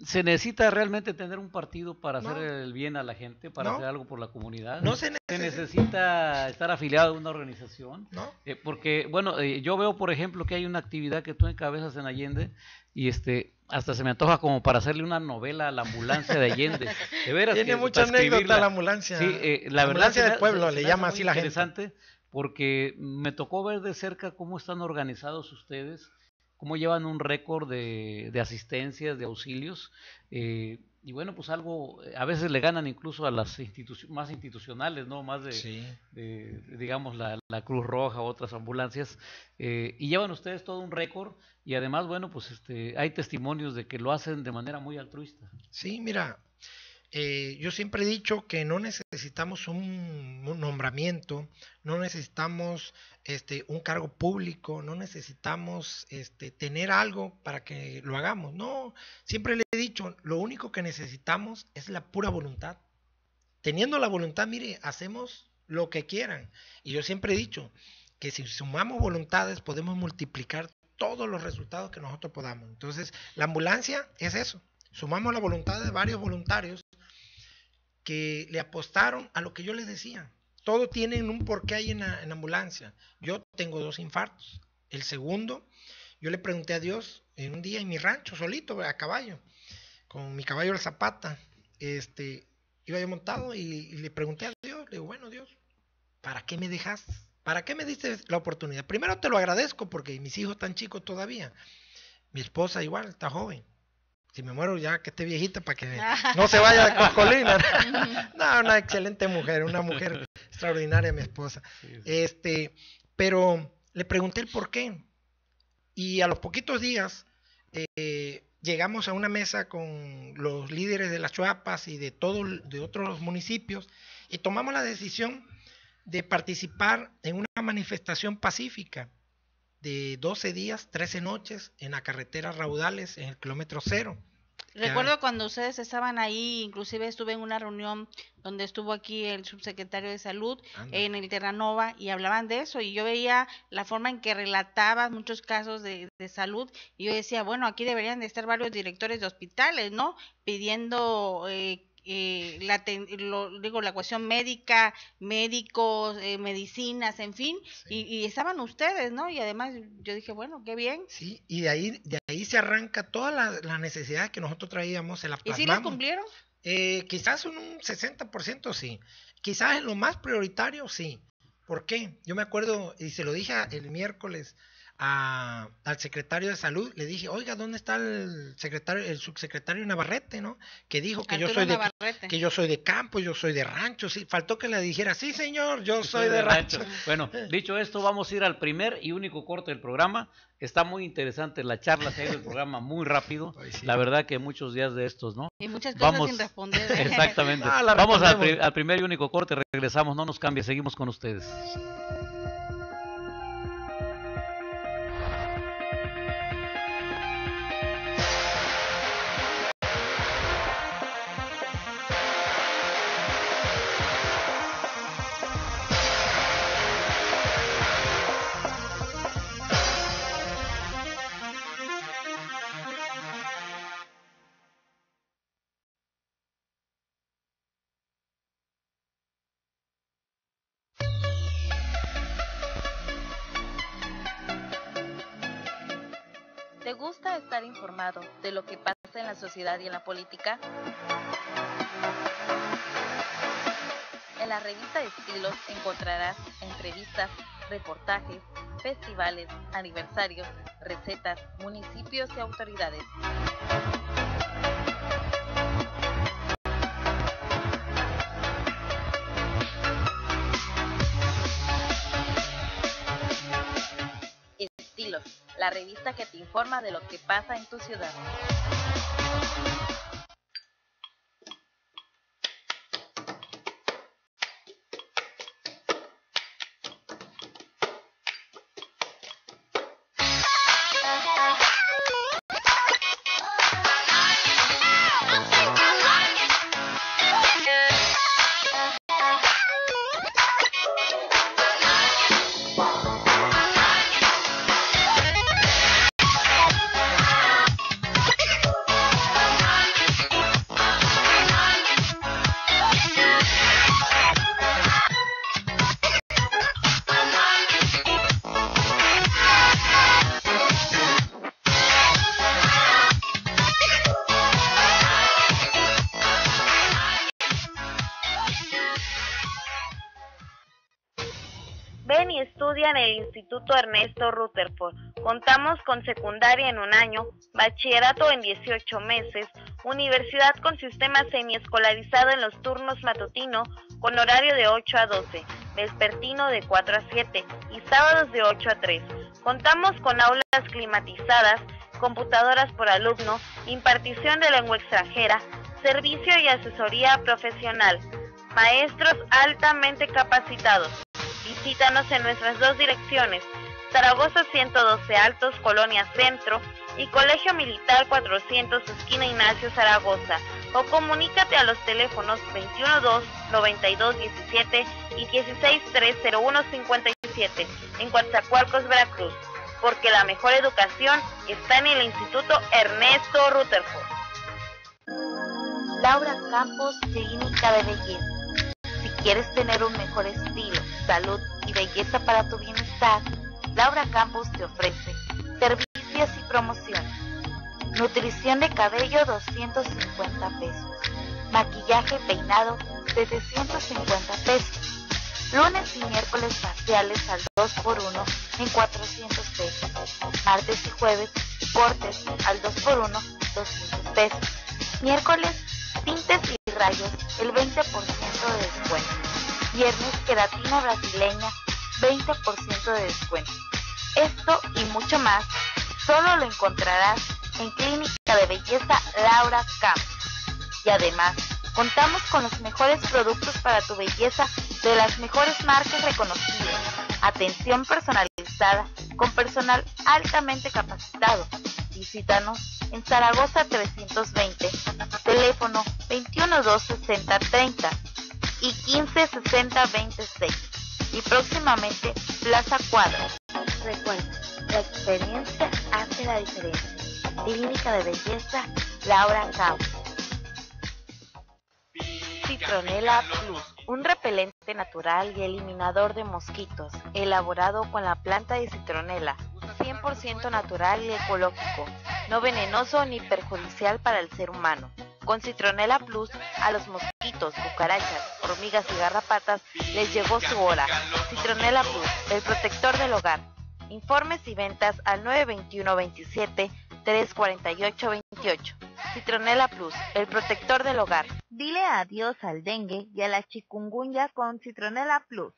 ¿Se necesita realmente tener un partido para No. hacer el bien a la gente, para No. hacer algo por la comunidad? No se ¿Se necesita. necesita estar afiliado a una organización? ¿No? Eh, porque, bueno, eh, yo veo, por ejemplo, que hay una actividad que tú encabezas en Allende y este hasta se me antoja como para hacerle una novela a la ambulancia de Allende. De veras Tiene que mucha para anécdota escribirla. la ambulancia. Sí, eh, la, La verdad ambulancia se me- del pueblo, se- le se me llama hace así muy la gente. interesante porque me tocó ver de cerca cómo están organizados ustedes, cómo llevan un récord de, de asistencias, de auxilios, eh, y bueno, pues algo, eh, a veces le ganan incluso a las instituciones más institucionales, ¿no? Más de, Sí. de, digamos, la, la Cruz Roja, otras ambulancias, eh, y llevan ustedes todo un récord, y además, bueno, pues este, hay testimonios de que lo hacen de manera muy altruista. Sí, mira, eh, yo siempre he dicho que no necesitamos un, un nombramiento, no necesitamos este, un cargo público, no necesitamos este, tener algo para que lo hagamos. No, siempre le he dicho, lo único que necesitamos es la pura voluntad. Teniendo la voluntad, mire, hacemos lo que quieran. Y yo siempre he dicho que si sumamos voluntades podemos multiplicar todos los resultados que nosotros podamos. Entonces, la ambulancia es eso. Sumamos la voluntad de varios voluntarios que le apostaron a lo que yo les decía. Todo tiene un porqué ahí en la, en la ambulancia. Yo tengo dos infartos. El segundo, yo le pregunté a Dios en un día en mi rancho, solito, a caballo, con mi caballo el Zapata. Este, iba yo montado y, y le pregunté a Dios, le digo, bueno Dios, ¿para qué me dejaste? ¿Para qué me diste la oportunidad? Primero te lo agradezco porque mis hijos están chicos todavía. Mi esposa igual, está joven. Si me muero ya que esté viejita para que no se vaya de coscolina. No, una excelente mujer, una mujer extraordinaria mi esposa. Este, pero le pregunté el por qué. Y a los poquitos días eh, llegamos a una mesa con los líderes de las Chuapas y de todos de otros municipios y tomamos la decisión de participar en una manifestación pacífica de doce días, trece noches en la carretera Raudales, en el kilómetro cero. Recuerdo cuando ustedes estaban ahí, inclusive estuve en una reunión donde estuvo aquí el subsecretario de Salud, Anda. en el Terranova, y hablaban de eso, y yo veía la forma en que relataban muchos casos de, de salud, y yo decía, bueno, aquí deberían de estar varios directores de hospitales, ¿no? Pidiendo... Eh, Eh, la, ten, lo, digo, la cuestión médica, médicos, eh, medicinas, en fin, Sí. y, y estaban ustedes, ¿no? Y además yo dije, bueno, qué bien. Sí, y de ahí, de ahí se arranca todas las la necesidades que nosotros traíamos, se las ¿Y plasmamos. si las cumplieron? Eh, quizás en un sesenta por ciento sí, quizás en lo más prioritario sí. ¿Por qué? Yo me acuerdo, y se lo dije el miércoles a, al secretario de salud, le dije, oiga, ¿dónde está el secretario, el subsecretario Navarrete, ¿no? Que dijo que yo Arturo soy de Navarrete. que yo soy de campo, yo soy de rancho, sí, faltó que le dijera, sí señor, yo soy, Soy de, de rancho. rancho. Bueno, dicho esto, vamos a ir al primer y único corte del programa. Está muy interesante la charla, se ha ido el programa muy rápido. Ay, sí. La verdad que muchos días de estos, ¿no? Y muchas cosas Vamos, sin responder. exactamente. Ah, la Vamos al, pri- respondemos. al primer y único corte, regresamos, no nos cambie, seguimos con ustedes. ¿Te gusta estar informado de lo que pasa en la sociedad y en la política? En la revista Estilos encontrarás entrevistas, reportajes, festivales, aniversarios, recetas, municipios y autoridades. Estilos, la revista que te informa de lo que pasa en tu ciudad. estudia en el Instituto Ernesto Rutherford. Contamos con secundaria en un año, bachillerato en dieciocho meses, universidad con sistema semiescolarizado en los turnos matutino con horario de ocho a doce, vespertino de cuatro a siete y sábados de ocho a tres. Contamos con aulas climatizadas, computadoras por alumno, impartición de lengua extranjera, servicio y asesoría profesional, maestros altamente capacitados. Visítanos en nuestras dos direcciones, Zaragoza ciento doce Altos, Colonia Centro, y Colegio Militar cuatrocientos, esquina Ignacio Zaragoza, o comunícate a los teléfonos veintiuno dos, noventa y dos diecisiete y dieciséis tres cero uno cincuenta y siete en Coatzacoalcos, Veracruz, porque la mejor educación está en el Instituto Ernesto Rutherford. Laura Campos, Clínica de Belleza. Si quieres tener un mejor estilo, salud y belleza para tu bienestar, Laura Campos te ofrece servicios y promociones. Nutrición de cabello, doscientos cincuenta pesos. Maquillaje y peinado, setecientos cincuenta pesos. Lunes y miércoles faciales al dos por uno en cuatrocientos pesos. Martes y jueves, cortes al dos por uno, doscientos pesos. Miércoles, tintes y rayos, el veinte por ciento de descuento. Viernes, queratina brasileña, veinte por ciento de descuento. Esto y mucho más, solo lo encontrarás en Clínica de Belleza Laura Campos. Y además, contamos con los mejores productos para tu belleza de las mejores marcas reconocidas. Atención personalizada con personal altamente capacitado. Visítanos en Zaragoza trescientos veinte, teléfono veintiuno dos sesenta treinta y quince sesenta veintiséis, y próximamente Plaza Cuadra. Recuerda, la experiencia hace la diferencia. Clínica de Belleza Laura Campos. Citronela Plus, un repelente natural y eliminador de mosquitos, elaborado con la planta de citronela, cien por ciento natural y ecológico, no venenoso ni perjudicial para el ser humano. Con Citronela Plus, a los mosquitos, cucarachas, hormigas y garrapatas les llegó su hora. Citronela Plus, el protector del hogar. Informes y ventas al nueve dos uno veintisiete, tres cuarenta y ocho veintiocho. Citronela Plus, el protector del hogar. Dile adiós al dengue y a la chikungunya con Citronela Plus.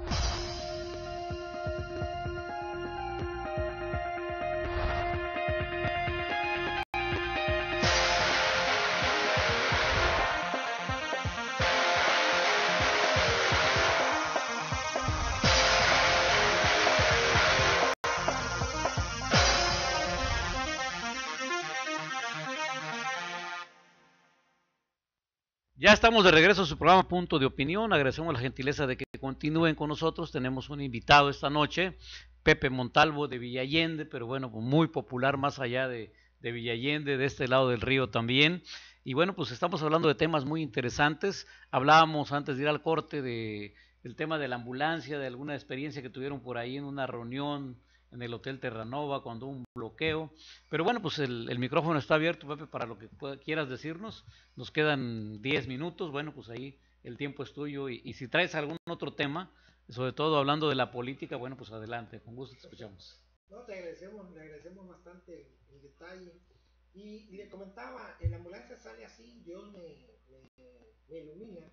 Ya estamos de regreso a su programa Punto de Opinión. Agradecemos la gentileza de que continúen con nosotros. Tenemos un invitado esta noche, Pepe Montalvo de Villallende, pero bueno, muy popular más allá de, de Villallende, de este lado del río también. Y bueno, pues estamos hablando de temas muy interesantes. Hablábamos antes de ir al corte de, del tema de la ambulancia, de alguna experiencia que tuvieron por ahí en una reunión en el Hotel Terranova cuando hubo un bloqueo. Pero bueno, pues el, el micrófono está abierto, Pepe, para lo que pueda, quieras decirnos. Nos quedan diez minutos, bueno, pues ahí el tiempo es tuyo. Y, y si traes algún otro tema, sobre todo hablando de la política, bueno, pues adelante, con gusto te escuchamos. No, te agradecemos, le agradecemos bastante el, el detalle. Y, y le comentaba, en la ambulancia sale así, Dios me, me, me ilumina.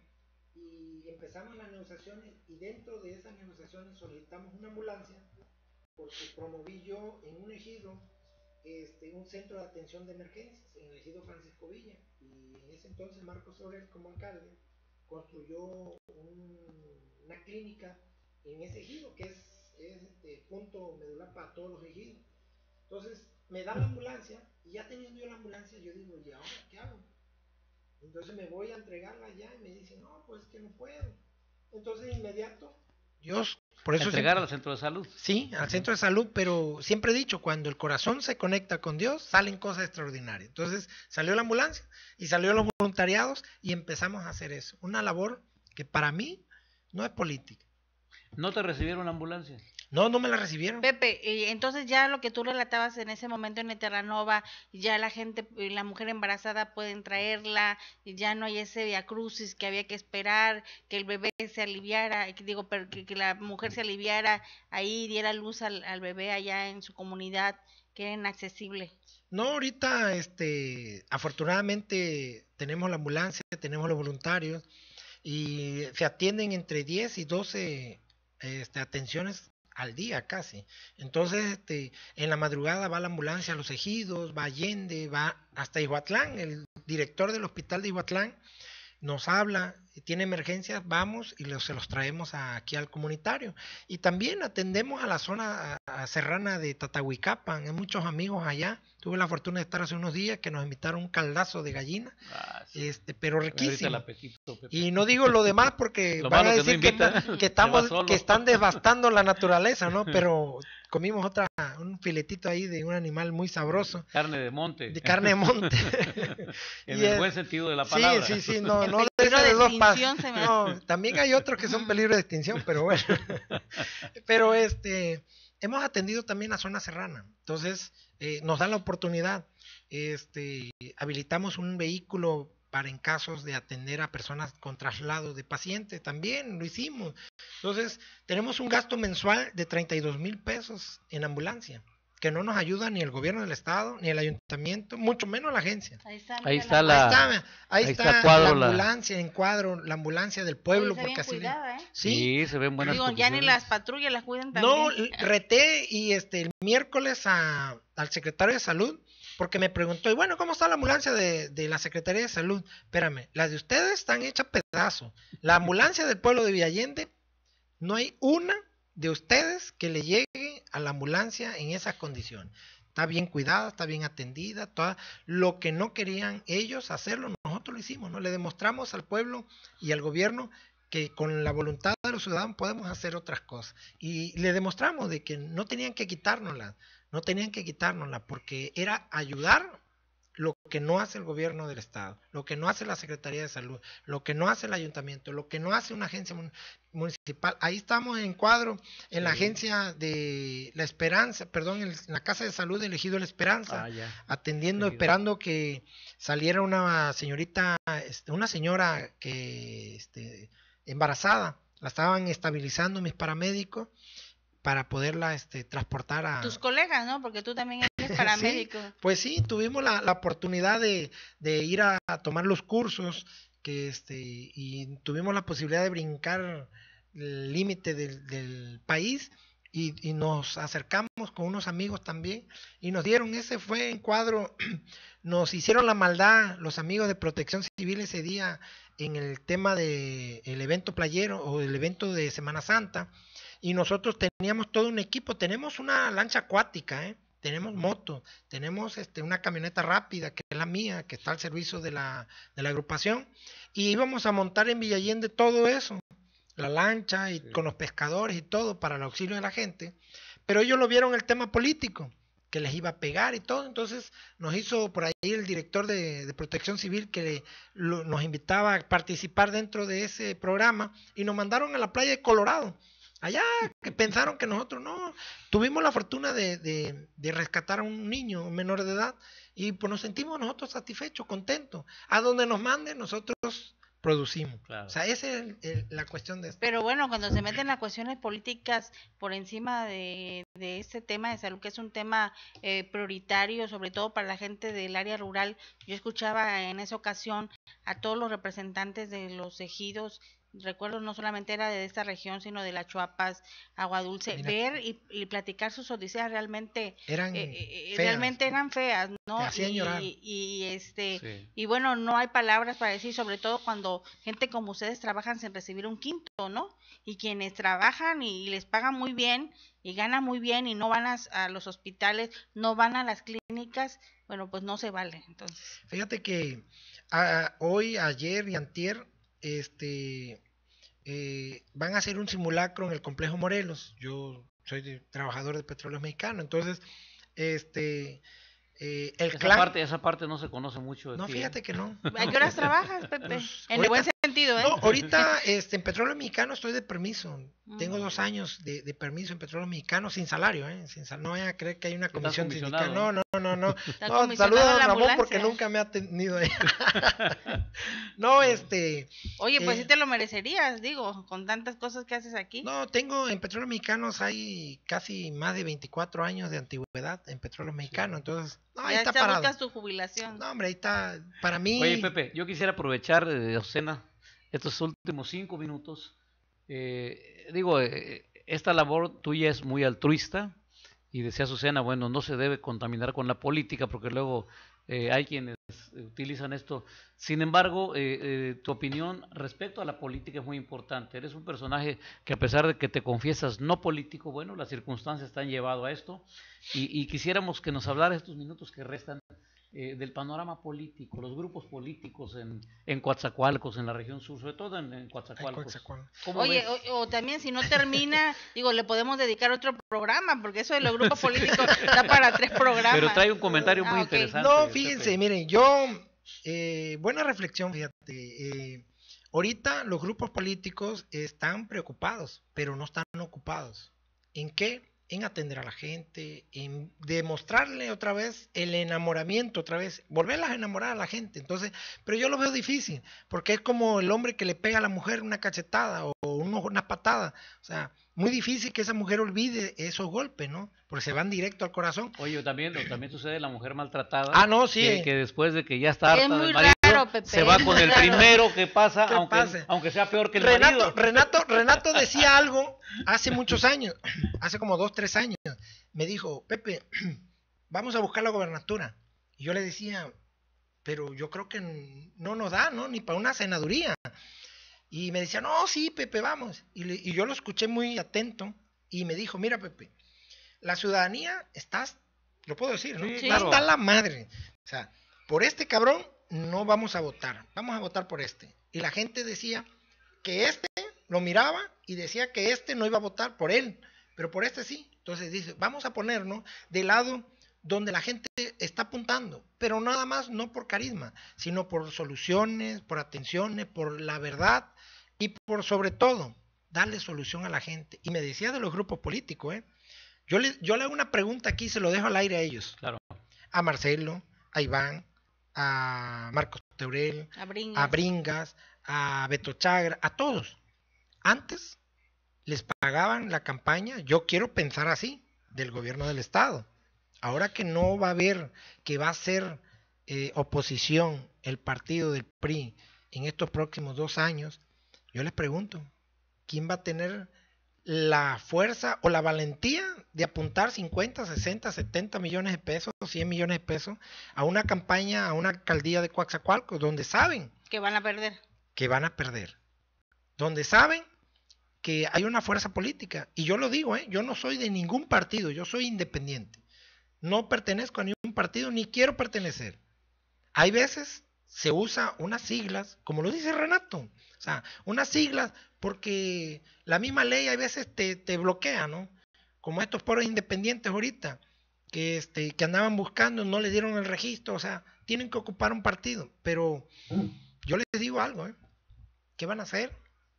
Y empezamos las negociaciones y dentro de esas negociaciones solicitamos una ambulancia porque promoví yo en un ejido este, un centro de atención de emergencias en el ejido Francisco Villa, y en ese entonces Marcos Soler como alcalde construyó un, una clínica en ese ejido que es, es este, punto medular para todos los ejidos. Entonces me dan la ambulancia y ya teniendo yo la ambulancia yo digo, ¿y ahora qué hago? Entonces me voy a entregarla allá y me dicen, no, pues que no puedo. Entonces de inmediato Dios, por eso entregar siempre, al centro de salud. Sí, al centro de salud, pero siempre he dicho, cuando el corazón se conecta con Dios, salen cosas extraordinarias. Entonces salió la ambulancia y salió los voluntariados y empezamos a hacer eso. Una labor que para mí no es política. ¿No te recibieron la ambulancia? No, no me la recibieron. Pepe, eh, entonces ya lo que tú relatabas en ese momento en Terranova, ya la gente, eh, la mujer embarazada pueden traerla, y ya no hay ese viacrucis que había que esperar, que el bebé se aliviara, que digo, pero que, que la mujer se aliviara, ahí diera luz al, al bebé allá en su comunidad, que era inaccesible. No, ahorita, este, afortunadamente tenemos la ambulancia, tenemos los voluntarios y se atienden entre diez y doce este, atenciones al día casi. Entonces, este, en la madrugada va la ambulancia a Los Ejidos, va a Allende, va hasta Ixhuatlán. El director del hospital de Ixhuatlán nos habla, tiene emergencias, vamos y los, se los traemos a, aquí al comunitario. Y también atendemos a la zona a, a serrana de Tatahuicapan, hay muchos amigos allá. Tuve la fortuna de estar hace unos días que nos invitaron un caldazo de gallina, Ah, sí. este, pero Me ahorita el riquísimo. apetito, Pepe. Y no digo lo demás porque Lo van a malo que no decir que, invita, que se estamos, va solo. que están devastando la naturaleza, ¿no? Pero comimos otra, un filetito ahí de un animal muy sabroso, Carne de monte. de carne de monte. En Y el es- buen sentido de la Sí, palabra. sí, sí, no, El no de peligro ese de de dos pas- extinción se me- No, también hay otros que son peligro de extinción, pero bueno. Pero este, hemos atendido también la zona serrana, entonces eh, nos dan la oportunidad, este, habilitamos un vehículo para en casos de atender a personas con traslado de pacientes, también lo hicimos. Entonces, tenemos un gasto mensual de treinta y dos mil pesos en ambulancia, que no nos ayuda ni el gobierno del estado, ni el ayuntamiento, mucho menos la agencia. Ahí está, Ahí mira está la- la- Ahí está, ahí ahí está, está cuadro la la- ambulancia en cuadro, la ambulancia del pueblo, Oye, está porque bien así le- cuidada, ¿eh? sí. Sí, se ven buenas Digo, ya ni condiciones. las patrullas las cuidan No, también. l- reté y este el miércoles a, al secretario de salud porque me preguntó, y bueno, ¿cómo está la ambulancia de, de la Secretaría de Salud? Espérame, las de ustedes están hechas pedazos. La ambulancia del pueblo de Villallende, no hay una de ustedes que le llegue a la ambulancia en esas condiciones. Está bien cuidada, está bien atendida, toda, lo que no querían ellos hacerlo, nosotros lo hicimos, ¿no? Le demostramos al pueblo y al gobierno que con la voluntad de los ciudadanos podemos hacer otras cosas. Y le demostramos de que no tenían que quitárnosla, no tenían que quitárnosla, porque era ayudar lo que no hace el gobierno del estado, lo que no hace la Secretaría de Salud, lo que no hace el ayuntamiento, lo que no hace una agencia mun- municipal. Ahí estamos en cuadro, en Sí. la agencia de La Esperanza, perdón, en la Casa de Salud del Ejido La Esperanza, Ah, ya. atendiendo, Ejido. esperando que saliera una señorita, este, una señora que este, embarazada, la estaban estabilizando mis paramédicos para poderla este, transportar a... Tus colegas, ¿no? Porque tú también eres paramédico. Pues sí, tuvimos la, la oportunidad de, de ir a, a tomar los cursos que este y tuvimos la posibilidad de brincar el límite del, del país y, y nos acercamos con unos amigos también y nos dieron, ese fue en cuadro, nos hicieron la maldad los amigos de Protección Civil ese día en el tema de el evento playero o el evento de Semana Santa y nosotros teníamos todo un equipo, tenemos una lancha acuática, ¿eh? Tenemos moto, tenemos este, una camioneta rápida, que es la mía, que está al servicio de la, de la agrupación, y íbamos a montar en Villallende todo eso, la lancha y Sí. con los pescadores y todo para el auxilio de la gente, pero ellos lo vieron el tema político, que les iba a pegar y todo, entonces nos hizo por ahí el director de, de Protección Civil que le- lo- nos invitaba a participar dentro de ese programa y nos mandaron a la playa de Colorado. Allá que pensaron que nosotros no, tuvimos la fortuna de, de, de rescatar a un niño un menor de edad y pues nos sentimos nosotros satisfechos, contentos. A donde nos manden nosotros producimos. Claro. O sea, esa es el- el- la cuestión de esto. Pero bueno, cuando se meten las cuestiones políticas por encima de, de este tema de salud, que es un tema eh, prioritario, sobre todo para la gente del área rural, yo escuchaba en esa ocasión a todos los representantes de los ejidos, recuerdo no solamente era de esta región, sino de la Chuapas, Agua Dulce, Mira. ver y, y platicar sus odiseas realmente, Eran eh, eh, feas. realmente eran feas, ¿no? Te hacían y, llorar. y este... Sí. Y bueno, no hay palabras para decir, sobre todo cuando gente como ustedes trabajan sin recibir un quinto, ¿no? Y quienes trabajan y, y les pagan muy bien y ganan muy bien y no van a, a los hospitales, no van a las clínicas, bueno, pues no se vale. Entonces, Fíjate que a- hoy, ayer y antier, este, eh, van a hacer un simulacro en el complejo Morelos. Yo soy de- trabajador de Petróleos Mexicanos, entonces, este, eh, el Esa clan... parte, esa parte no se conoce mucho de No, ti, ¿eh? fíjate que no. ¿a qué horas trabajas, Pepe? Pues, En el buen ahorita sentido, ¿eh? No, ahorita este, en Petróleo Mexicano estoy de permiso. Tengo dos años de, de permiso en Petróleo Mexicano sin salario, ¿eh? Sin sal... No vayan a creer que hay una comisión sindical. No, no, no, no. No, saludos a Ramón porque nunca me ha tenido ahí. No, este... Oye, pues eh, sí te lo merecerías, digo, con tantas cosas que haces aquí. No, tengo en Petróleo Mexicano hay casi más de veinticuatro años de antigüedad en Petróleo Mexicano, entonces... No, ahí ya está te parado. buscas tu jubilación. No, hombre, ahí está, para mí... Oye, Pepe, yo quisiera aprovechar, eh, Azucena, estos últimos cinco minutos. Eh, digo, eh, esta labor tuya es muy altruista y decía Azucena, bueno, no se debe contaminar con la política porque luego eh, hay quienes utilizan esto. Sin embargo, eh, eh, tu opinión respecto a la política es muy importante. Eres un personaje que a pesar de que te confiesas no político, bueno, las circunstancias te han llevado a esto y, y quisiéramos que nos hablara estos minutos que restan Eh, del panorama político, los grupos políticos en, en Coatzacoalcos, en la región sur, sobre todo en, en Coatzacoalcos. Oye, o, o también si no termina, digo, le podemos dedicar otro programa, porque eso de los grupos políticos da para tres programas. Pero trae un comentario muy ah, okay. interesante. No, fíjense, Pepe. Miren, yo, eh, buena reflexión, fíjate, eh, ahorita los grupos políticos están preocupados, pero no están ocupados. ¿En qué? En atender a la gente, en demostrarle otra vez el enamoramiento, otra vez, volverlas a enamorar a la gente. Entonces, pero yo lo veo difícil, porque es como el hombre que le pega a la mujer una cachetada o una patada. O sea, muy difícil que esa mujer olvide esos golpes, ¿no? Porque se van directo al corazón. Oye, también, también sucede la mujer maltratada. Ah, no, sí. Que, que después de que ya está harta es muy del marido, raro, Pepe, se va con el raro. primero que pasa, que aunque, pase. aunque sea peor que el Renato, marido. Renato, Renato decía algo hace muchos años, hace como dos, tres años. Me dijo, Pepe, vamos a buscar la gobernatura. Y yo le decía, pero yo creo que no nos da, ¿no? Ni para una senaduría. Y me decía, no, sí, Pepe, vamos. Y, le, y yo lo escuché muy atento y me dijo, mira, Pepe, la ciudadanía estás, lo puedo decir, ¿no? Sí, Está claro. hasta la madre. O sea, por este cabrón no vamos a votar, vamos a votar por este. Y la gente decía que este lo miraba y decía que este no iba a votar por él, pero por este sí. Entonces dice, vamos a ponernos del lado donde la gente está apuntando, pero nada más no por carisma, sino por soluciones, por atenciones, por la verdad y por sobre todo darle solución a la gente. Y me decía de los grupos políticos, ¿eh? Yo le, yo le hago una pregunta aquí, se lo dejo al aire a ellos. Claro. A Marcelo, a Iván, a Marcos Teurel, A Bringas. a Bringas, a Beto Chagra, a todos. Antes les pagaban la campaña, yo quiero pensar así, del gobierno del estado. Ahora que no va a haber, que va a ser eh, oposición el partido del P R I en estos próximos dos años, yo les pregunto, ¿quién va a tener la fuerza o la valentía de apuntar cincuenta, sesenta, setenta millones de pesos, cien millones de pesos a una campaña, a una alcaldía de Coatzacoalcos, donde saben que van a perder? Que van a perder. Donde saben que hay una fuerza política. Y yo lo digo, ¿eh? Yo no soy de ningún partido, yo soy independiente. No pertenezco a ningún partido, ni quiero pertenecer. Hay veces se usa unas siglas, como lo dice Renato, o sea, unas siglas porque la misma ley a veces te, te bloquea, ¿no? Como estos pobres independientes ahorita, que, este, que andaban buscando, no le dieron el registro, o sea, tienen que ocupar un partido. Pero yo les digo algo, ¿eh? ¿Qué van a hacer?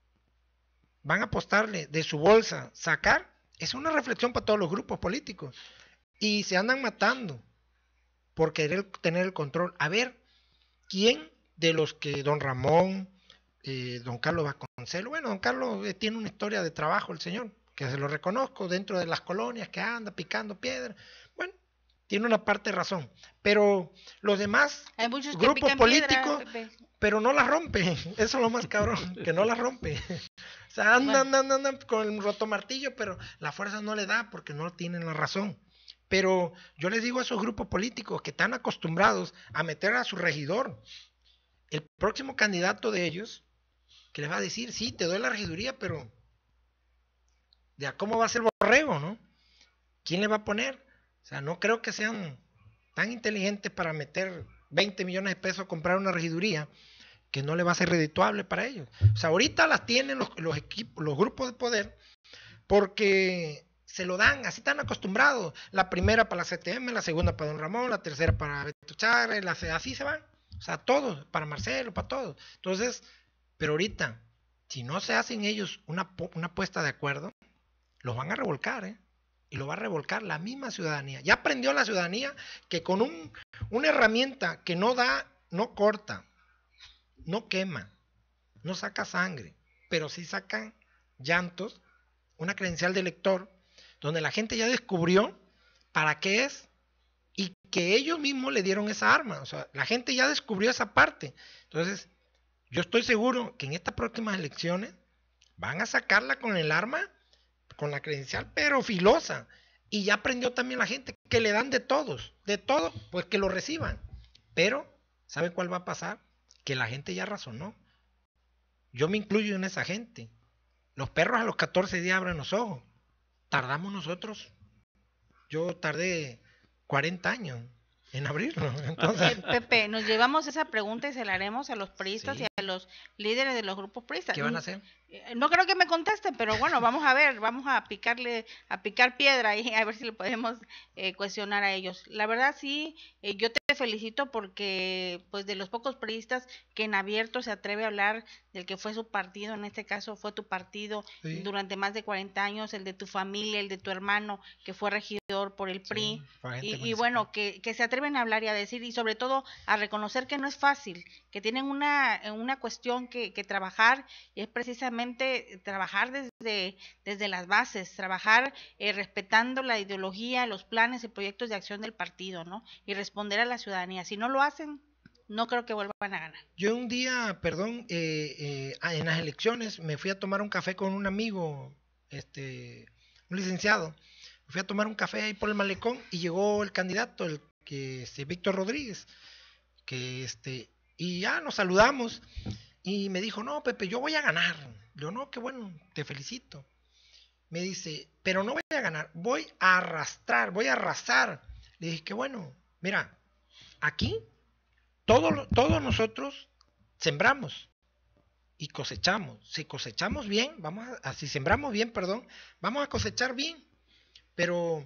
¿Van a apostarle de su bolsa sacar? Es una reflexión para todos los grupos políticos. Y se andan matando por querer tener el control. A ver, ¿quién de los que don Ramón, eh, don Carlos Vasconcelos, bueno, don Carlos eh, tiene una historia de trabajo, el señor, que se lo reconozco dentro de las colonias, que anda picando piedra, bueno, tiene una parte de razón, pero los demás Hay muchos que grupos pican políticos, piedra, Pepe. pero no las rompe, eso es lo más cabrón, que no las rompe. O sea, andan, Bueno. andan, andan con el rotomartillo, pero la fuerza no le da porque no tienen la razón. Pero yo les digo a esos grupos políticos que están acostumbrados a meter a su regidor, el próximo candidato de ellos, que les va a decir, sí, te doy la regiduría, pero ¿de a cómo va a ser Borrego, no? ¿Quién le va a poner? O sea, no creo que sean tan inteligentes para meter veinte millones de pesos a comprar una regiduría que no le va a ser redituable para ellos. O sea, ahorita las tienen los, los equipos, los grupos de poder, porque se lo dan, así están acostumbrados. La primera para la C T M, la segunda para don Ramón, la tercera para Beto Chagra, la, así se van. O sea, todos, para Marcelo, para todos. Entonces, Pero ahorita, si no se hacen ellos una, una puesta de acuerdo, los van a revolcar, ¿eh? Y lo va a revolcar la misma ciudadanía. Ya aprendió la ciudadanía que con un, una herramienta que no da, no corta, no quema, no saca sangre, pero sí sacan llantos, una credencial de lector, donde la gente ya descubrió para qué es y que ellos mismos le dieron esa arma. O sea, la gente ya descubrió esa parte. Entonces, yo estoy seguro que en estas próximas elecciones van a sacarla con el arma, con la credencial, pero filosa. Y ya aprendió también la gente que le dan de todos, de todo, pues que lo reciban. Pero, ¿sabe cuál va a pasar? Que la gente ya razonó. Yo me incluyo en esa gente. Los perros a los catorce días abren los ojos. Tardamos nosotros. Yo tardé cuarenta años en abrirlo. Entonces, Eh, Pepe, nos llevamos esa pregunta y se la haremos a los priistas Sí. y a los líderes de los grupos priistas. ¿qué van a hacer? Eh, No creo que me conteste, pero bueno, vamos a ver, vamos a picarle, a picar piedra y a ver si le podemos eh, cuestionar a ellos. La verdad sí, eh, yo te felicito porque pues de los pocos priistas que en abierto se atreve a hablar del que fue su partido, en este caso fue tu partido Sí. durante más de cuarenta años, el de tu familia, el de tu hermano que fue regidor por el P R I. Sí, fue agente Y, y municipal. bueno, que, que se atreven a hablar y a decir, y sobre todo a reconocer que no es fácil, que tienen una, una cuestión que, que trabajar, y es precisamente trabajar desde, desde las bases, trabajar eh, respetando la ideología, los planes y proyectos de acción del partido, ¿no? Y responder a la ciudadanía. Si no lo hacen, no creo que vuelvan a ganar. Yo un día, perdón, eh, eh, ah, en las elecciones me fui a tomar un café con un amigo, este, un licenciado. Me fui a tomar un café ahí por el malecón y llegó el candidato, el que este, Víctor Rodríguez, que este, y ya nos saludamos y me dijo, no, Pepe, yo voy a ganar. Yo, no, qué bueno, te felicito. Me dice, pero no voy a ganar, voy a arrastrar, voy a arrasar. Le dije, qué bueno, mira, aquí todos, todos nosotros sembramos y cosechamos. Si cosechamos bien, vamos a, a- si sembramos bien, perdón, vamos a cosechar bien. Pero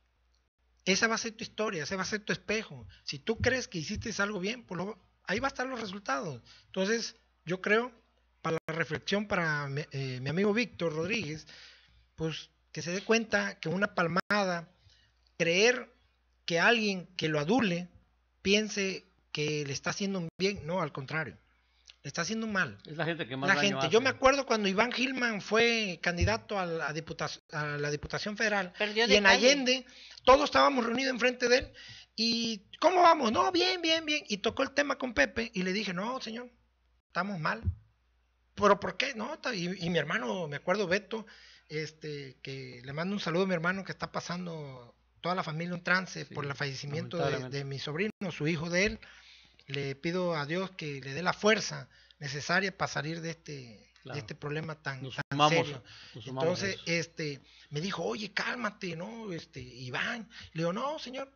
esa va a ser tu historia, ese va a ser tu espejo. Si tú crees que hiciste algo bien, pues lo- ahí va a estar los resultados. Entonces, yo creo, para la reflexión para mi, eh, mi amigo Víctor Rodríguez, pues que se dé cuenta que una palmada, creer que alguien que lo adule piense que le está haciendo un bien, no, al contrario, le está haciendo un mal. Es la gente que más La daño gente, hace. yo me acuerdo cuando Iván Gilman fue candidato a la, diputación, a la Diputación Federal Perdió y de en calle. Allende todos estábamos reunidos enfrente de él y ¿cómo vamos? No, bien, bien, bien. Y tocó el tema con Pepe y le dije, no, señor, estamos mal. ¿Pero por qué? No, ta- y, y mi hermano, me acuerdo Beto, este, que le mando un saludo a mi hermano que está pasando toda la familia un trance Sí, por el fallecimiento de, lamentablemente. de mi sobrino, su hijo de él. Le pido a Dios que le dé la fuerza necesaria para salir de este, Claro. de este problema tan, Nos tan sumamos, serio. nos sumamos a Entonces, eso. este, me dijo, oye, cálmate, ¿no? Este, Iván. Le digo, no, señor,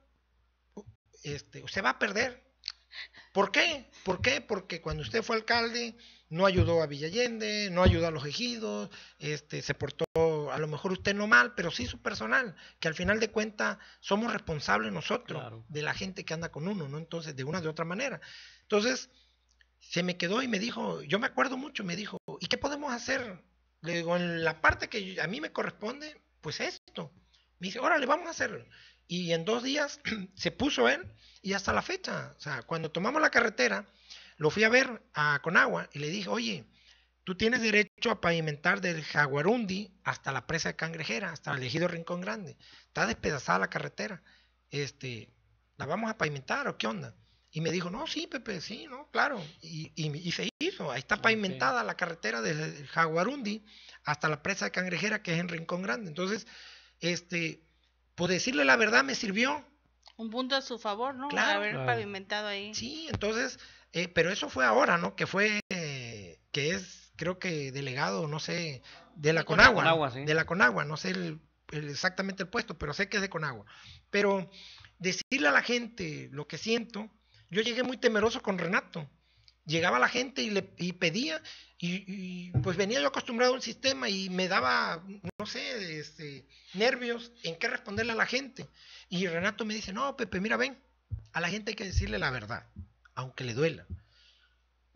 este, usted va a perder. ¿Por qué? ¿Por qué? Porque cuando usted fue alcalde no ayudó a Villa Allende, no ayudó a los ejidos, este, se portó a lo mejor usted no mal, pero sí su personal, que al final de cuentas somos responsables nosotros Claro. de la gente que anda con uno, ¿no? Entonces, de una de otra manera. Entonces, se me quedó y me dijo, yo me acuerdo mucho, me dijo, ¿y qué podemos hacer? Le digo, en la parte que a mí me corresponde, pues esto. Me dice, órale, vamos a hacerlo. Y en dos días se puso él y hasta la fecha, o sea, cuando tomamos la carretera, lo fui a ver a Conagua y le dije, oye, tú tienes derecho a pavimentar del Jaguarundi hasta la presa de Cangrejera, hasta el ejido Rincón Grande. Está despedazada la carretera. Este, ¿la vamos a pavimentar o qué onda? Y me dijo, no, sí, Pepe, sí, no, claro. Y, y, y se hizo, ahí está pavimentada okay. la carretera del Jaguarundi hasta la presa de Cangrejera, que es en Rincón Grande. Entonces, este, pues decirle la verdad me sirvió. Un punto a su favor, ¿no? Claro, haber claro. pavimentado ahí. Sí, entonces, eh, pero eso fue ahora, ¿no? Que fue, eh, que es, creo que delegado, no sé, de la De Conagua, Conagua, sí. de la Conagua, no sé el, el, exactamente el puesto, pero sé que es de Conagua. Pero decirle a la gente lo que siento, yo llegué muy temeroso con Renato. Llegaba la gente y le y pedía, y, y pues venía yo acostumbrado al sistema y me daba, no sé, este, nervios en qué responderle a la gente. Y Renato me dice, no, Pepe, mira, ven, a la gente hay que decirle la verdad, aunque le duela.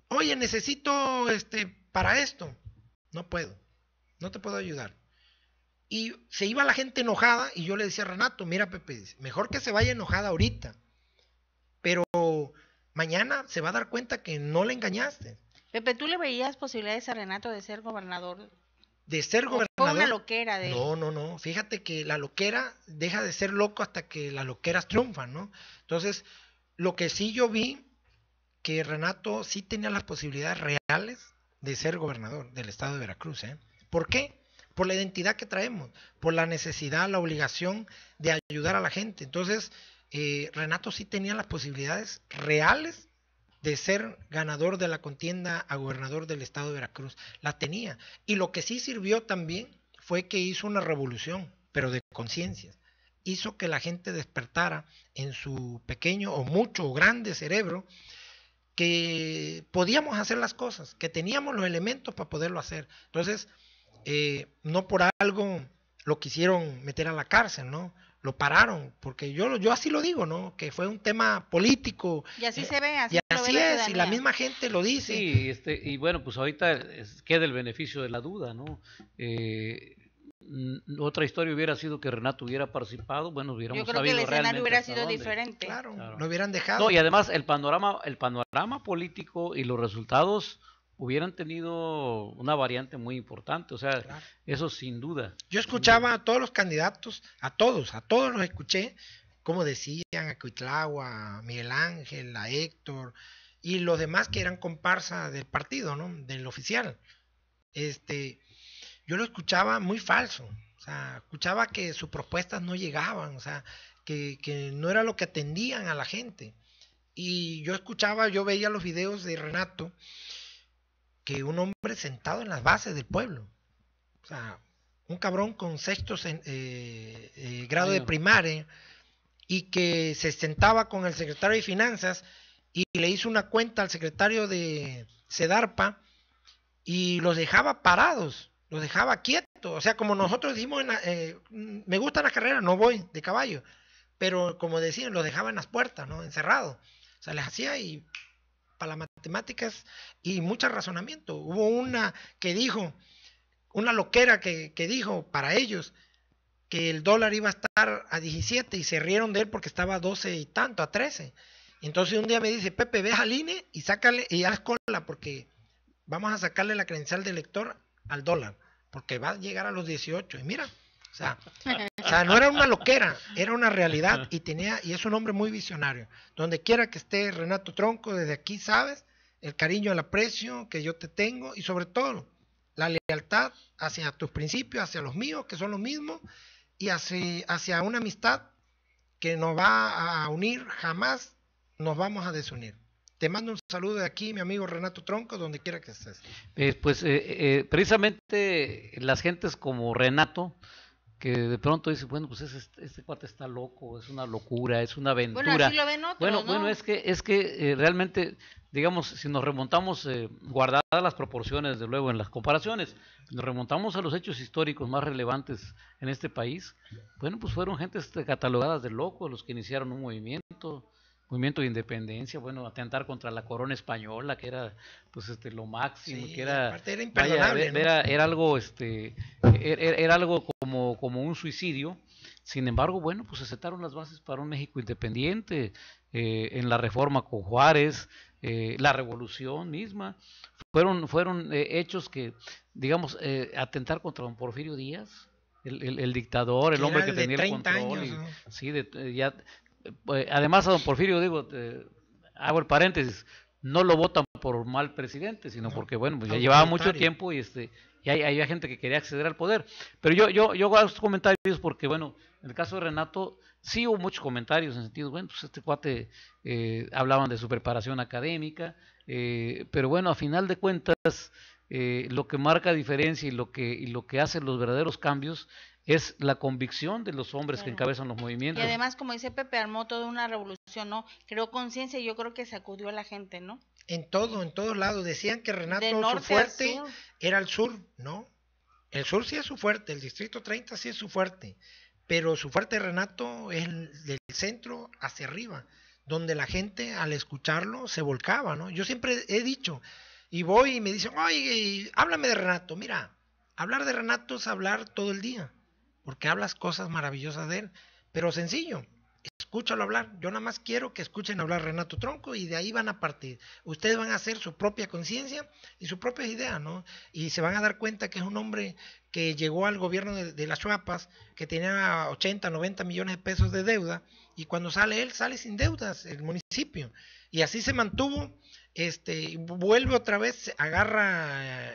oye, necesito este para esto. No puedo, no te puedo ayudar. Y se iba la gente enojada y yo le decía a Renato, mira Pepe, mejor que se vaya enojada ahorita, pero mañana se va a dar cuenta que no le engañaste. Pepe, ¿tú le veías posibilidades a Renato de ser gobernador? De ser gobernador. Fue una loquera de él. No, no, no. Fíjate que la loquera deja de ser loco hasta que las loqueras triunfan, ¿no? Entonces, lo que sí yo vi, que Renato sí tenía las posibilidades reales de ser gobernador del estado de Veracruz, ¿eh? ¿Por qué? Por la identidad que traemos, por la necesidad, la obligación de ayudar a la gente. Entonces, eh, Renato sí tenía las posibilidades reales de ser ganador de la contienda a gobernador del estado de Veracruz. La tenía. Y lo que sí sirvió también fue que hizo una revolución, pero de conciencias. Hizo que la gente despertara en su pequeño o mucho o grande cerebro que podíamos hacer las cosas, que teníamos los elementos para poderlo hacer. Entonces, eh, no por algo lo quisieron meter a la cárcel, ¿no? Lo pararon, porque yo, yo así lo digo, ¿no? Que fue un tema político. Y así eh, se ve, así, y lo así ve la es, y la ciudadanía. misma gente lo dice. Sí, este, y bueno, pues ahorita es- queda el beneficio de la duda, ¿no? Eh, mm, otra historia hubiera sido que Renato hubiera participado, bueno, hubiéramos Yo creo que el sabido escenario realmente hubiera hasta sido dónde. diferente. Claro, Claro. lo hubieran dejado. No, y además el panorama, el panorama político y los resultados hubieran tenido una variante muy importante, o sea, Claro. eso sin duda. Yo escuchaba a todos los candidatos, a todos, a todos los escuché, como decían, a Cuitlagua, a Miguel Ángel, a Héctor, y los demás que eran comparsa del partido, ¿no? Del oficial. Este, yo lo escuchaba muy falso, o sea, escuchaba que sus propuestas no llegaban, o sea, que, que no era lo que atendían a la gente. Y yo escuchaba, yo veía los videos de Renato, que un hombre sentado en las bases del pueblo, o sea, un cabrón con sexto eh, eh, grado de primaria, y que se sentaba con el secretario de Finanzas y le hizo una cuenta al secretario de Sedarpa y los dejaba parados, los dejaba quietos, o sea, como nosotros decimos, en la, eh, me gustan las carreras, no voy de caballo, pero como decían, los dejaba en las puertas, ¿no? Encerrados, o sea, les hacía y para las matemáticas y mucho razonamiento. Hubo una que dijo, una loquera que, que dijo para ellos que el dólar iba a estar a diecisiete y se rieron de él porque estaba a doce y tanto, a trece. Entonces un día me dice, Pepe, ve al I N E y sácale y haz cola porque vamos a sacarle la credencial de elector al dólar, porque va a llegar a los dieciocho. Y mira, o sea, o sea, no era una loquera, era una realidad y tenía, y es un hombre muy visionario. Donde quiera que esté Renato Tronco, desde aquí sabes el cariño, el aprecio que yo te tengo y sobre todo la lealtad hacia tus principios, hacia los míos, que son los mismos, y hacia, hacia una amistad que nos va a unir, jamás nos vamos a desunir. Te mando un saludo de aquí, mi amigo Renato Tronco, donde quiera que estés. Eh, pues eh, eh, precisamente las gentes como Renato, que de pronto dice, bueno, pues ese, este cuate está loco, es una locura, es una aventura. Bueno, así lo ven otros, Bueno, ¿no? bueno, es que es que eh, realmente, digamos, si nos remontamos, eh, guardadas las proporciones, de luego, en las comparaciones, si nos remontamos a los hechos históricos más relevantes en este país, bueno, pues fueron gentes catalogadas de locos los que iniciaron un movimiento, movimiento de independencia, bueno, atentar contra la corona española, que era pues este lo máximo, Sí, que era, aparte era vaya, imperdonable, ¿no? era, era algo este era, era algo como, como un suicidio. Sin embargo, bueno, pues se sentaron las bases para un México independiente, eh, en la reforma con Juárez, eh, la revolución misma, fueron, fueron eh, hechos que, digamos, eh, atentar contra don Porfirio Díaz, el, el, el dictador, el Que hombre era que de tenía el treinta control, años, y, ¿no? sí, de, eh, ya, eh, además a don Porfirio, digo, eh, hago el paréntesis, no lo votan por mal presidente, sino No, porque, bueno, pues ya llevaba mucho autoritario. tiempo y este y hay, había gente que quería acceder al poder. Pero yo yo yo hago estos comentarios porque, bueno, en el caso de Renato sí hubo muchos comentarios en sentido, bueno, pues este cuate, eh, hablaban de su preparación académica, eh, pero bueno, a final de cuentas, eh, lo que marca diferencia y lo que y lo que hace los verdaderos cambios es la convicción de los hombres que Claro. encabezan los Y movimientos. además, como dice Pepe, armó toda una revolución, ¿no? Creó conciencia y yo creo que sacudió a la gente, ¿no? En todo, en todos lados. Decían que Renato De su norte a fuerte sur. era el sur, ¿no? El sur sí es su fuerte, el distrito treinta sí es su fuerte, pero su fuerte Renato es el- del centro hacia arriba. donde la gente al escucharlo se volcaba, ¿no? Yo siempre he dicho, y voy y me dicen, oye, háblame de Renato. Mira, hablar de Renato es hablar todo el día, porque hablas cosas maravillosas de él, pero sencillo, escúchalo hablar. Yo nada más quiero que escuchen hablar Renato Tronco y de ahí van a partir. Ustedes van a hacer su propia conciencia y sus propias ideas, ¿no? Y se van a dar cuenta que es un hombre que llegó al gobierno de, de las Chuapas, que tenía ochenta, noventa millones de pesos de deuda, y cuando sale él, sale sin deudas el municipio. Y así se mantuvo, este, vuelve otra vez, agarra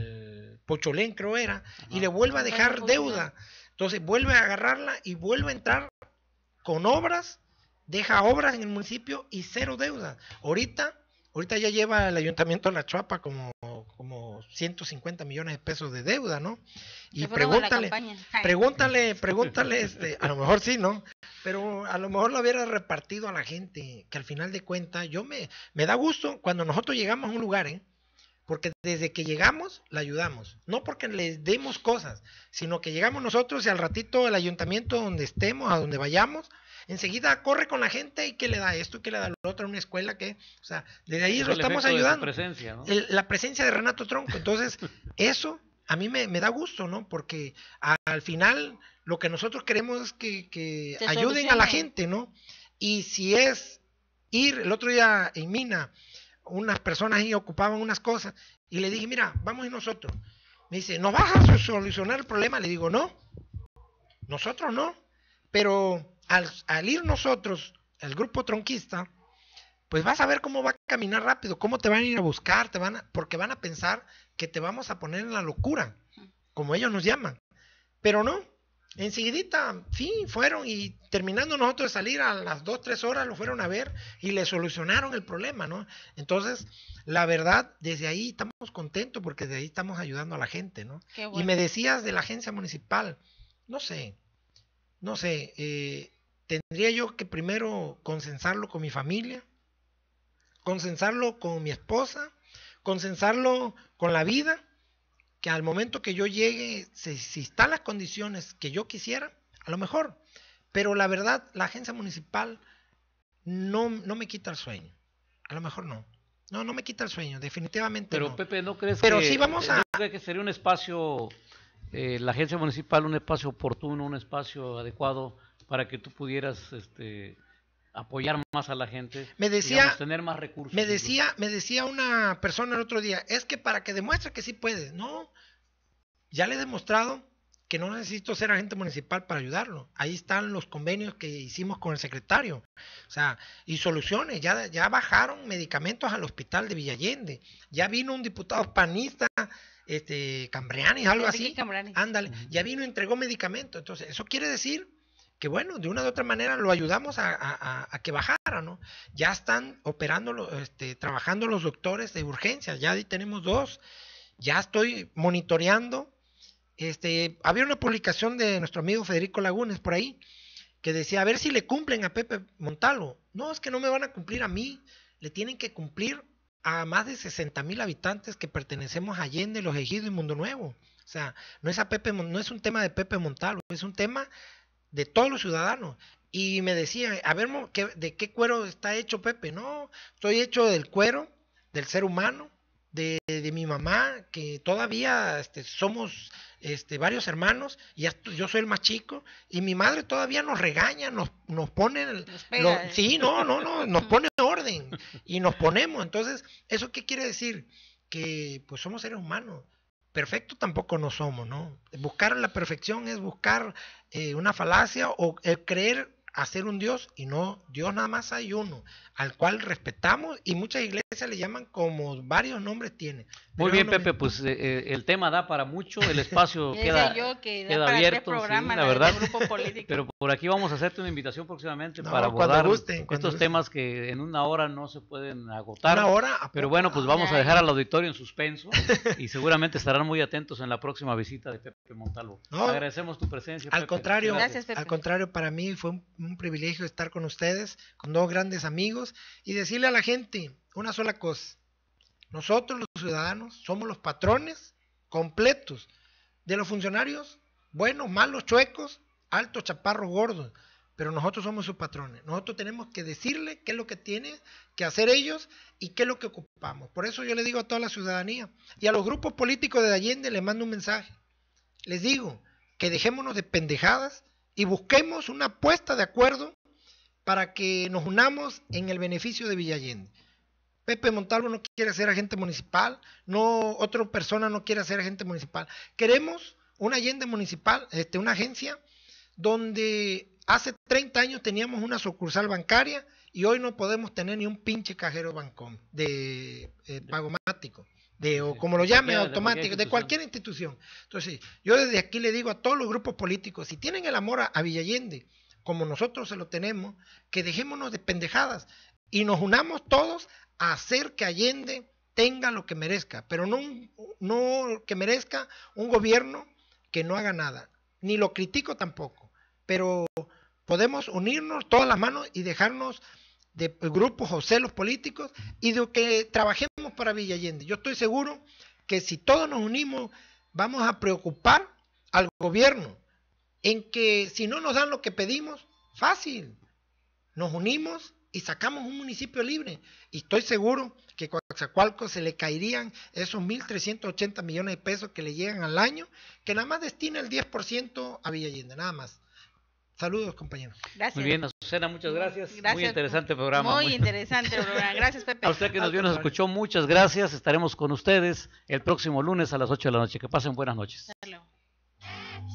el Pocholén, creo era, ajá, y le vuelve a dejar deuda. Entonces vuelve a agarrarla y vuelve a entrar con obras, deja obras en el municipio y cero deuda. Ahorita, ahorita ya lleva el ayuntamiento de La Chuapa como, como ciento cincuenta millones de pesos de deuda, ¿no? Y pregúntale, pregúntale, pregúntale, este, a lo mejor sí, ¿no? Pero a lo mejor lo hubiera repartido a la gente, que al final de cuentas, yo me, me da gusto cuando nosotros llegamos a un lugar, ¿eh? Porque desde que llegamos, la ayudamos. No porque les demos cosas, sino que llegamos nosotros y al ratito el ayuntamiento donde estemos, a donde vayamos, enseguida corre con la gente y que le da esto y que le da lo otro a una escuela que, o sea, desde ahí es lo estamos ayudando. Presencia, ¿no? el, la presencia de Renato Tronco. Entonces, eso a mí me, me da gusto, ¿no? Porque a, al final lo que nosotros queremos es que, que ayuden a la gente, ¿no? Y si es ir, el otro día en Mina, unas personas ahí ocupaban unas cosas y le dije, mira, vamos y nosotros. Me dice, ¿nos vas a solucionar el problema? Le digo, no, nosotros no, pero al, al ir nosotros, el grupo tronquista, pues vas a ver cómo va a caminar rápido, cómo te van a ir a buscar, te van a, porque van a pensar que te vamos a poner en la locura, como ellos nos llaman, pero no. Enseguidita, sí, fueron y terminando nosotros de salir a las dos, tres horas lo fueron a ver y le solucionaron el problema, ¿no? Entonces, la verdad, desde ahí estamos contentos porque desde ahí estamos ayudando a la gente, ¿no? Qué bueno. Y me decías de la agencia municipal, no sé, no sé, eh, tendría yo que primero consensarlo con mi familia, consensarlo con mi esposa, consensarlo con la vida, que al momento que yo llegue, si, si están las condiciones que yo quisiera, a lo mejor, pero la verdad, la agencia municipal no, no me quita el sueño, a lo mejor no, no, no me quita el sueño, definitivamente pero, no. Pero Pepe, ¿no crees pero que, sí vamos a... ¿no crees que sería un espacio, eh, la agencia municipal, un espacio oportuno, un espacio adecuado para que tú pudieras este, apoyar más a la gente, me decía, digamos, tener más recursos? Me decía, me decía una persona el otro día, es que para que demuestre que sí puedes, no, ya le he demostrado que no necesito ser agente municipal para ayudarlo. Ahí están los convenios que hicimos con el secretario, o sea, y soluciones, ya, ya bajaron medicamentos al hospital de Villallende, ya vino un diputado panista, este, Cambriani, algo así, Cambriani. Ándale, uh-huh. Ya vino y entregó medicamentos, entonces, eso quiere decir que bueno, de una u otra manera lo ayudamos a, a, a que bajara, ¿no? Ya están operando, este, trabajando los doctores de urgencia, ya ahí tenemos dos, ya estoy monitoreando. Este, había una publicación de nuestro amigo Federico Lagunes por ahí, que decía, a ver si le cumplen a Pepe Montalvo. No, es que no me van a cumplir a mí, le tienen que cumplir a más de sesenta mil habitantes que pertenecemos a Allende, Los Ejidos y Mundo Nuevo. O sea, no es, a Pepe, no es un tema de Pepe Montalvo, es un tema de todos los ciudadanos. Y me decía, a ver, ¿de qué cuero está hecho Pepe? No, estoy hecho del cuero del ser humano, de, de mi mamá, que todavía este, somos este, varios hermanos, y ya, yo soy el más chico, y mi madre todavía nos regaña, nos, nos pone, el, nos pega, lo, ¿eh? Sí, no, no, no, nos pone orden, y nos ponemos. Entonces, ¿eso qué quiere decir? Que pues somos seres humanos. Perfecto tampoco no somos, ¿no? Buscar la perfección es buscar eh, una falacia o el creer hacer un Dios, y no, Dios nada más hay uno, al cual respetamos, y muchas iglesias le llaman como varios nombres tiene. Muy bien, Pepe, me... pues eh, el tema da para mucho, el espacio queda, yo que da queda para abierto, sí, la verdad, grupo político. Pero por aquí vamos a hacerte una invitación próximamente no, para abordar gusten, estos gusten. temas que en una hora no se pueden agotar. Una hora, pero bueno, pues vamos a dejar al auditorio en suspenso y seguramente estarán muy atentos en la próxima visita de Pepe Montalvo. No, agradecemos tu presencia, al Pepe. contrario, Gracias, Pepe. Al contrario, para mí fue un, un privilegio estar con ustedes, con dos grandes amigos, y decirle a la gente una sola cosa: nosotros los ciudadanos somos los patrones completos de los funcionarios, buenos, malos, chuecos, altos, chaparros, gordos, pero nosotros somos sus patrones. Nosotros tenemos que decirle qué es lo que tienen que hacer ellos y qué es lo que ocupamos. Por eso yo le digo a toda la ciudadanía y a los grupos políticos de Allende les mando un mensaje. Les digo que dejémonos de pendejadas y busquemos una puesta de acuerdo para que nos unamos en el beneficio de Villa Allende. Pepe Montalvo no quiere ser agente municipal, no, otra persona no quiere ser agente municipal. Queremos una Allende municipal, este, una agencia donde hace treinta años teníamos una sucursal bancaria y hoy no podemos tener ni un pinche cajero bancón de eh, pagomático, de, o como lo llame, automático, de cualquier institución. Entonces, yo desde aquí le digo a todos los grupos políticos, si tienen el amor a, a Villa Allende, como nosotros se lo tenemos, que dejémonos de pendejadas y nos unamos todos a hacer que Allende tenga lo que merezca, pero no, no que merezca un gobierno que no haga nada, ni lo critico tampoco, pero podemos unirnos todas las manos y dejarnos de grupos o celos políticos y de que trabajemos para Villa Allende. Yo estoy seguro que si todos nos unimos vamos a preocupar al gobierno en que si no nos dan lo que pedimos, fácil, nos unimos y sacamos un municipio libre. Y estoy seguro que a Coatzacoalcos se le caerían esos mil trescientos ochenta millones de pesos que le llegan al año, que nada más destina el diez por ciento a Villa Allende, nada más. Saludos, compañeros. Gracias. Muy bien, Azucena, muchas gracias. Gracias. Muy interesante programa. Muy, muy interesante programa. Gracias, Pepe. A usted que nos vio, nos escuchó, muchas gracias. Estaremos con ustedes el próximo lunes a las ocho de la noche. Que pasen buenas noches. Hasta luego.